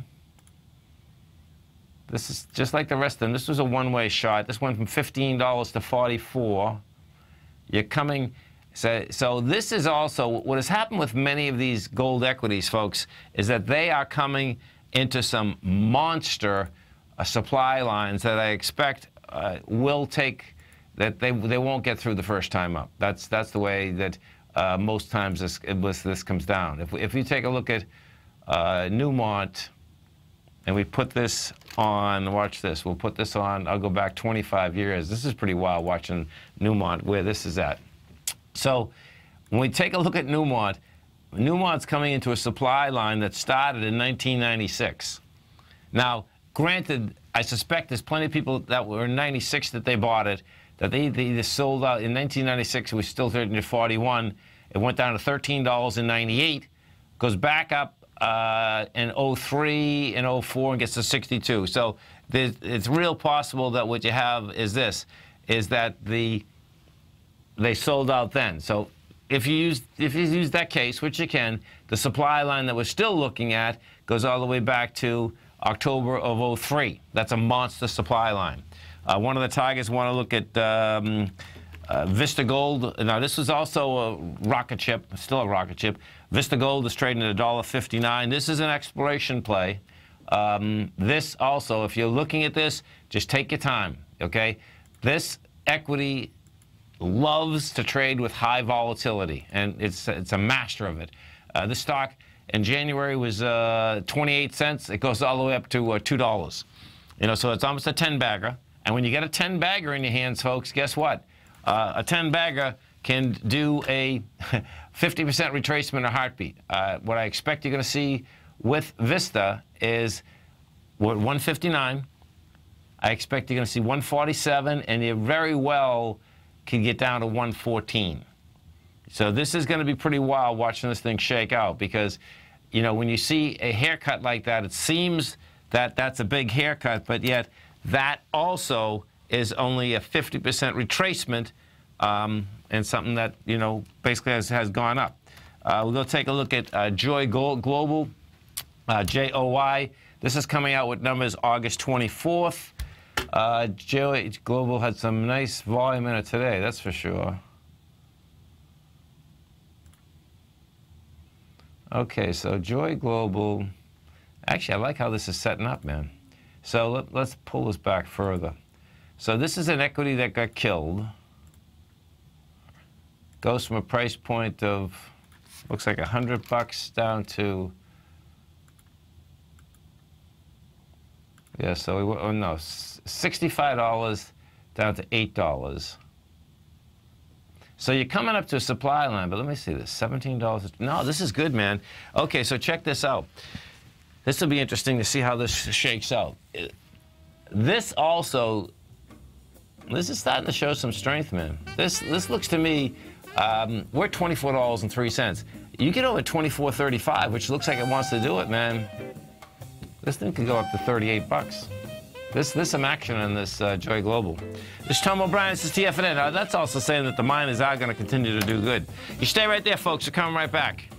This is just like the rest of them. This was a one-way shot. This went from $15 to $44. You're coming. So this is also what has happened with many of these gold equities, folks, is that they are coming into some monster supply lines that I expect will take, that they won't get through the first time up. That's the way that most times this comes down. If you take a look at Newmont, and we put this on, watch this, we'll put this on, I'll go back 25 years. This is pretty wild watching Newmont, where this is at. So when we take a look at Newmont, Newmont's coming into a supply line that started in 1996. Now, granted, I suspect there's plenty of people that were in 96 that they bought it, that they either sold out. In 1996, it was still $13 to $41. It went down to $13 in 98, goes back up in 03 and 04 and gets to 62. So it's real possible that what you have is this, is that they sold out then. So if you use that case, which you can, the supply line that we're still looking at goes all the way back to October of 03. That's a monster supply line. One of the targets want to look at Vista Gold. Now, this was also a rocket ship, still a rocket ship. Vista Gold is trading at $1.59. This is an exploration play. This also, if you're looking at this, just take your time, okay? This equity loves to trade with high volatility, and it's a master of it. This stock in January was 28 cents. It goes all the way up to $2. You know, so it's almost a 10-bagger. And when you get a 10-bagger in your hands, folks, guess what? A 10-bagger can do a 50% retracement or heartbeat. What I expect you're going to see with Vista is we're at 159. I expect you're going to see 147, and you very well can get down to 114. So this is going to be pretty wild watching this thing shake out, because, you know, when you see a haircut like that, it seems that that's a big haircut, but yet that also is only a 50% retracement, and something that, you know, basically has gone up. We'll go take a look at Joy Global, JOY. This is coming out with numbers August 24th. Joy Global had some nice volume in it today, that's for sure. Okay, so Joy Global, actually, I like how this is setting up, man. So let's pull this back further. So this is an equity that got killed. Goes from a price point of, looks like $100 down to, yeah, so no, $65 down to $8. So you're coming up to a supply line, but let me see this, $17. No, this is good, man. Okay, so check this out. This will be interesting to see how this shakes out. This also, this is starting to show some strength, man. This looks to me, we're at $24.03. You get over $24.35, which looks like it wants to do it, man. This thing could go up to $38. There's some action in this Joy Global. This is Tom O'Brien. This is TFNN. That's also saying that the miners are going to continue to do good. You stay right there, folks. We're coming right back.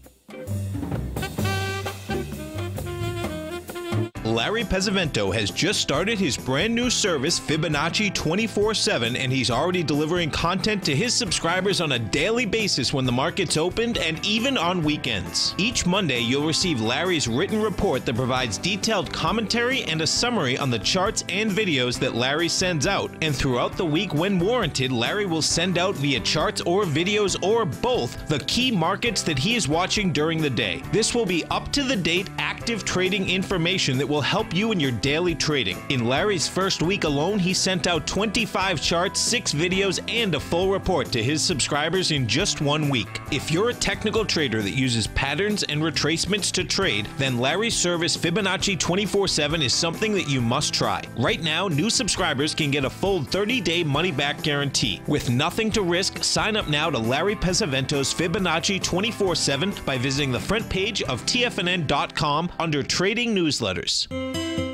Larry Pesavento has just started his brand new service, Fibonacci 24/7, and he's already delivering content to his subscribers on a daily basis when the market's opened and even on weekends. Each Monday, you'll receive Larry's written report that provides detailed commentary and a summary on the charts and videos that Larry sends out. And throughout the week, when warranted, Larry will send out via charts or videos or both the key markets that he is watching during the day. This will be up-to-the-date, active trading information that will help you in your daily trading. In Larry's first week alone, he sent out 25 charts, 6 videos, and a full report to his subscribers in just 1 week. If you're a technical trader that uses patterns and retracements to trade, then Larry's service Fibonacci 24/7 is something that you must try. Right now, new subscribers can get a full 30-day money-back guarantee. With nothing to risk, sign up now to Larry Pesavento's Fibonacci 24/7 by visiting the front page of TFNN.com under Trading Newsletters.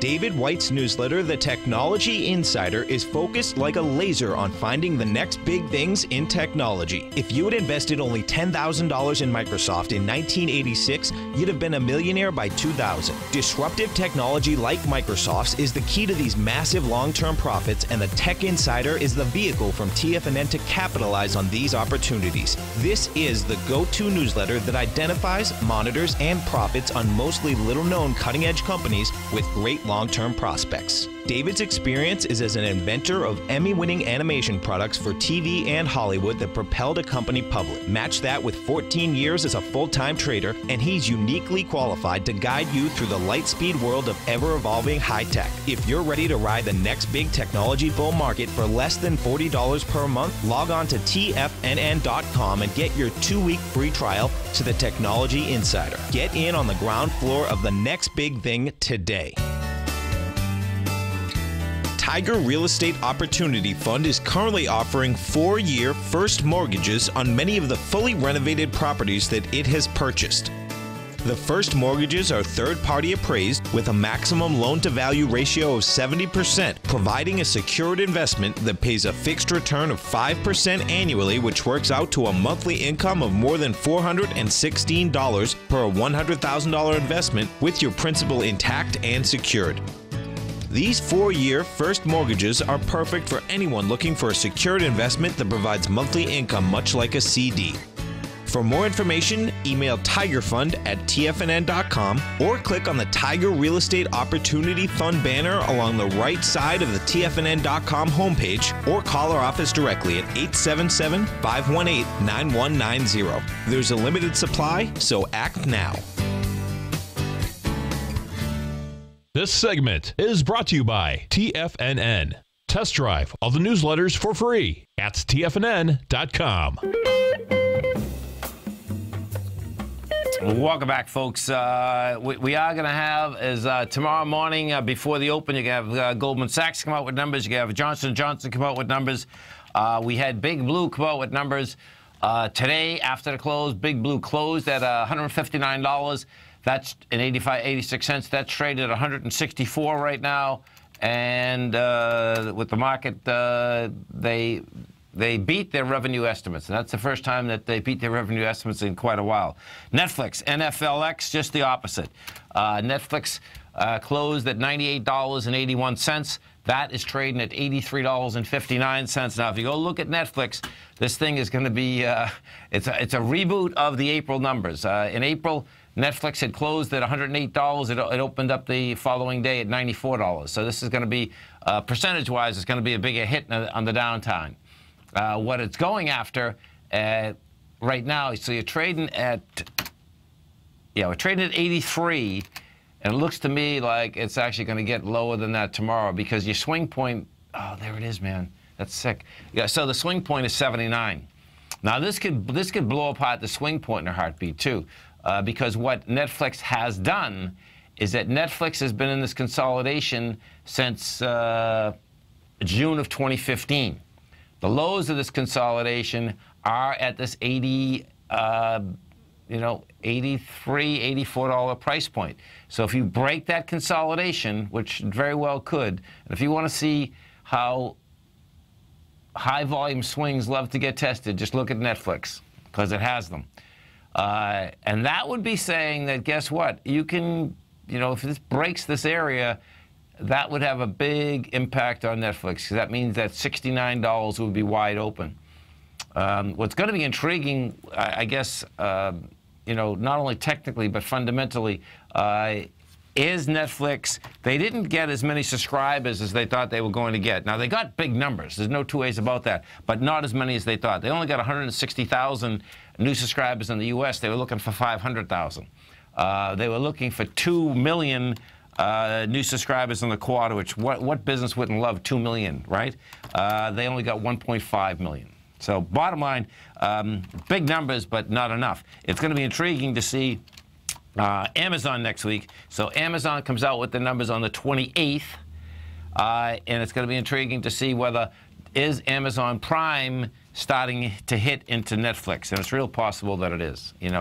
David White's newsletter, The Technology Insider, is focused like a laser on finding the next big things in technology. If you had invested only $10,000 in Microsoft in 1986, you'd have been a millionaire by 2000. Disruptive technology like Microsoft's is the key to these massive long-term profits, and the Tech Insider is the vehicle from TFNN to capitalize on these opportunities. This is the go-to newsletter that identifies, monitors, and profits on mostly little-known cutting-edge companies with great long-term prospects. David's experience is as an inventor of Emmy-winning animation products for TV and Hollywood that propelled a company public. Match that with 14 years as a full-time trader, and he's uniquely qualified to guide you through the light-speed world of ever-evolving high-tech. If you're ready to ride the next big technology bull market for less than $40 per month, log on to TFNN.com and get your 2-week free trial to the Technology Insider. Get in on the ground floor of the next big thing today. Tiger Real Estate Opportunity Fund is currently offering 4-year first mortgages on many of the fully renovated properties that it has purchased. The first mortgages are third-party appraised with a maximum loan-to-value ratio of 70%, providing a secured investment that pays a fixed return of 5% annually, which works out to a monthly income of more than $416 per $100,000 investment with your principal intact and secured. These 4-year first mortgages are perfect for anyone looking for a secured investment that provides monthly income much like a CD. For more information, email tigerfund@tfnn.com or click on the Tiger Real Estate Opportunity Fund banner along the right side of the tfnn.com homepage, or call our office directly at 877-518-9190. There's a limited supply, so act now.
This segment is brought to you by TFNN. Test drive all the newsletters for free at TFNN.com.
Welcome back, folks. We are going to have, tomorrow morning before the open, you can have Goldman Sachs come out with numbers. You can have Johnson & Johnson come out with numbers. We had Big Blue come out with numbers. Today, after the close, Big Blue closed at $159. That's in 86 cents. That's traded at 164 right now. And with the market, they beat their revenue estimates. And that's the first time that they beat their revenue estimates in quite a while. Netflix, NFLX, just the opposite. Netflix closed at $98.81. That is trading at $83.59. Now, if you go look at Netflix, this thing is going to be, it's a reboot of the April numbers. In April, Netflix had closed at $108. It opened up the following day at $94. So this is going to be, percentage-wise, it's going to be a bigger hit on the downtime. What it's going after right now, so you're trading at, we're trading at 83, and it looks to me like it's actually going to get lower than that tomorrow because your swing point, oh, there it is, man. That's sick. Yeah, so the swing point is 79. Now this could blow apart the swing point in a heartbeat too. Because what Netflix has done is that Netflix has been in this consolidation since June of 2015. The lows of this consolidation are at this $83, $84 price point. So if you break that consolidation, which very well could, and if you want to see how high volume swings love to get tested, just look at Netflix, because it has them. And that would be saying that, guess what? You can, if this breaks this area, that would have a big impact on Netflix. That means that $69 would be wide open. What's going to be intriguing, I guess, not only technically but fundamentally, is Netflix. They didn't get as many subscribers as they thought they were going to get. Now, they got big numbers. There's no two ways about that, but not as many as they thought. They only got 160,000 new subscribers in the U.S. They were looking for 500,000. They were looking for 2 million new subscribers in the quarter, which what business wouldn't love 2 million, right? They only got 1.5 million. So bottom line, big numbers, but not enough. It's going to be intriguing to see Amazon next week. So Amazon comes out with the numbers on the 28th, and it's going to be intriguing to see whether is Amazon Prime starting to hit into Netflix, and it's real possible that it is.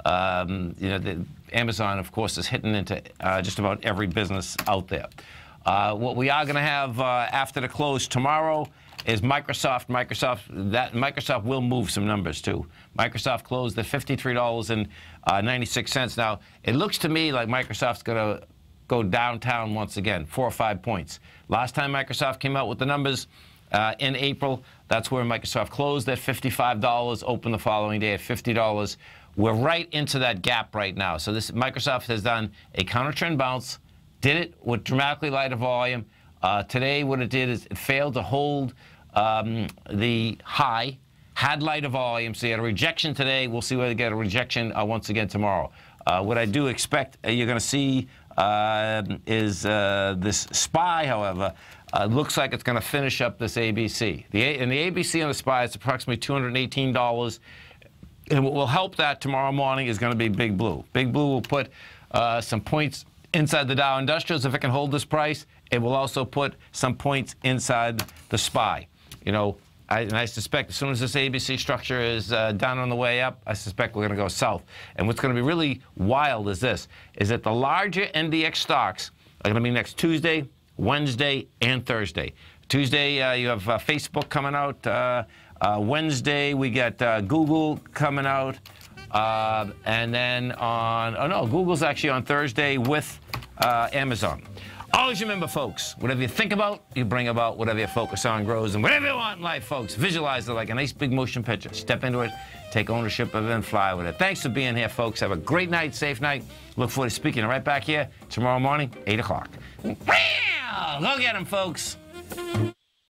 Amazon, of course, is hitting into just about every business out there. What we are going to have after the close tomorrow is Microsoft. Microsoft will move some numbers too. Microsoft closed at $53.96. Now, it looks to me like Microsoft's going to go downtown once again, 4 or 5 points. Last time Microsoft came out with the numbers in April, that's where Microsoft closed at $55, opened the following day at $50. We're right into that gap right now. So Microsoft has done a counter-trend bounce, did it with dramatically lighter volume. Today, what it did is it failed to hold the high, had lighter volume, so you had a rejection today. We'll see whether they get a rejection once again tomorrow. What I do expect you're going to see is this SPY, however, looks like it's going to finish up this ABC. And the ABC on the SPY is approximately $218. And what will help that tomorrow morning is going to be Big Blue. Big Blue will put some points inside the Dow Industrials. If it can hold this price, it will also put some points inside the SPY. I suspect as soon as this ABC structure is down on the way up, I suspect we're going to go south. And what's going to be really wild is this, is that the larger NDX stocks are going to be next Tuesday, Wednesday, and Thursday. Tuesday, you have Facebook coming out. Wednesday, we get Google coming out. And then Google's actually on Thursday with Amazon. Always remember, folks, whatever you think about, you bring about. Whatever you focus on grows. And whatever you want in life, folks, visualize it like a nice big motion picture. Step into it, take ownership of it, and fly with it. Thanks for being here, folks. Have a great night, safe night. Look forward to speaking right back here tomorrow morning, 8 o'clock. Go get them, folks.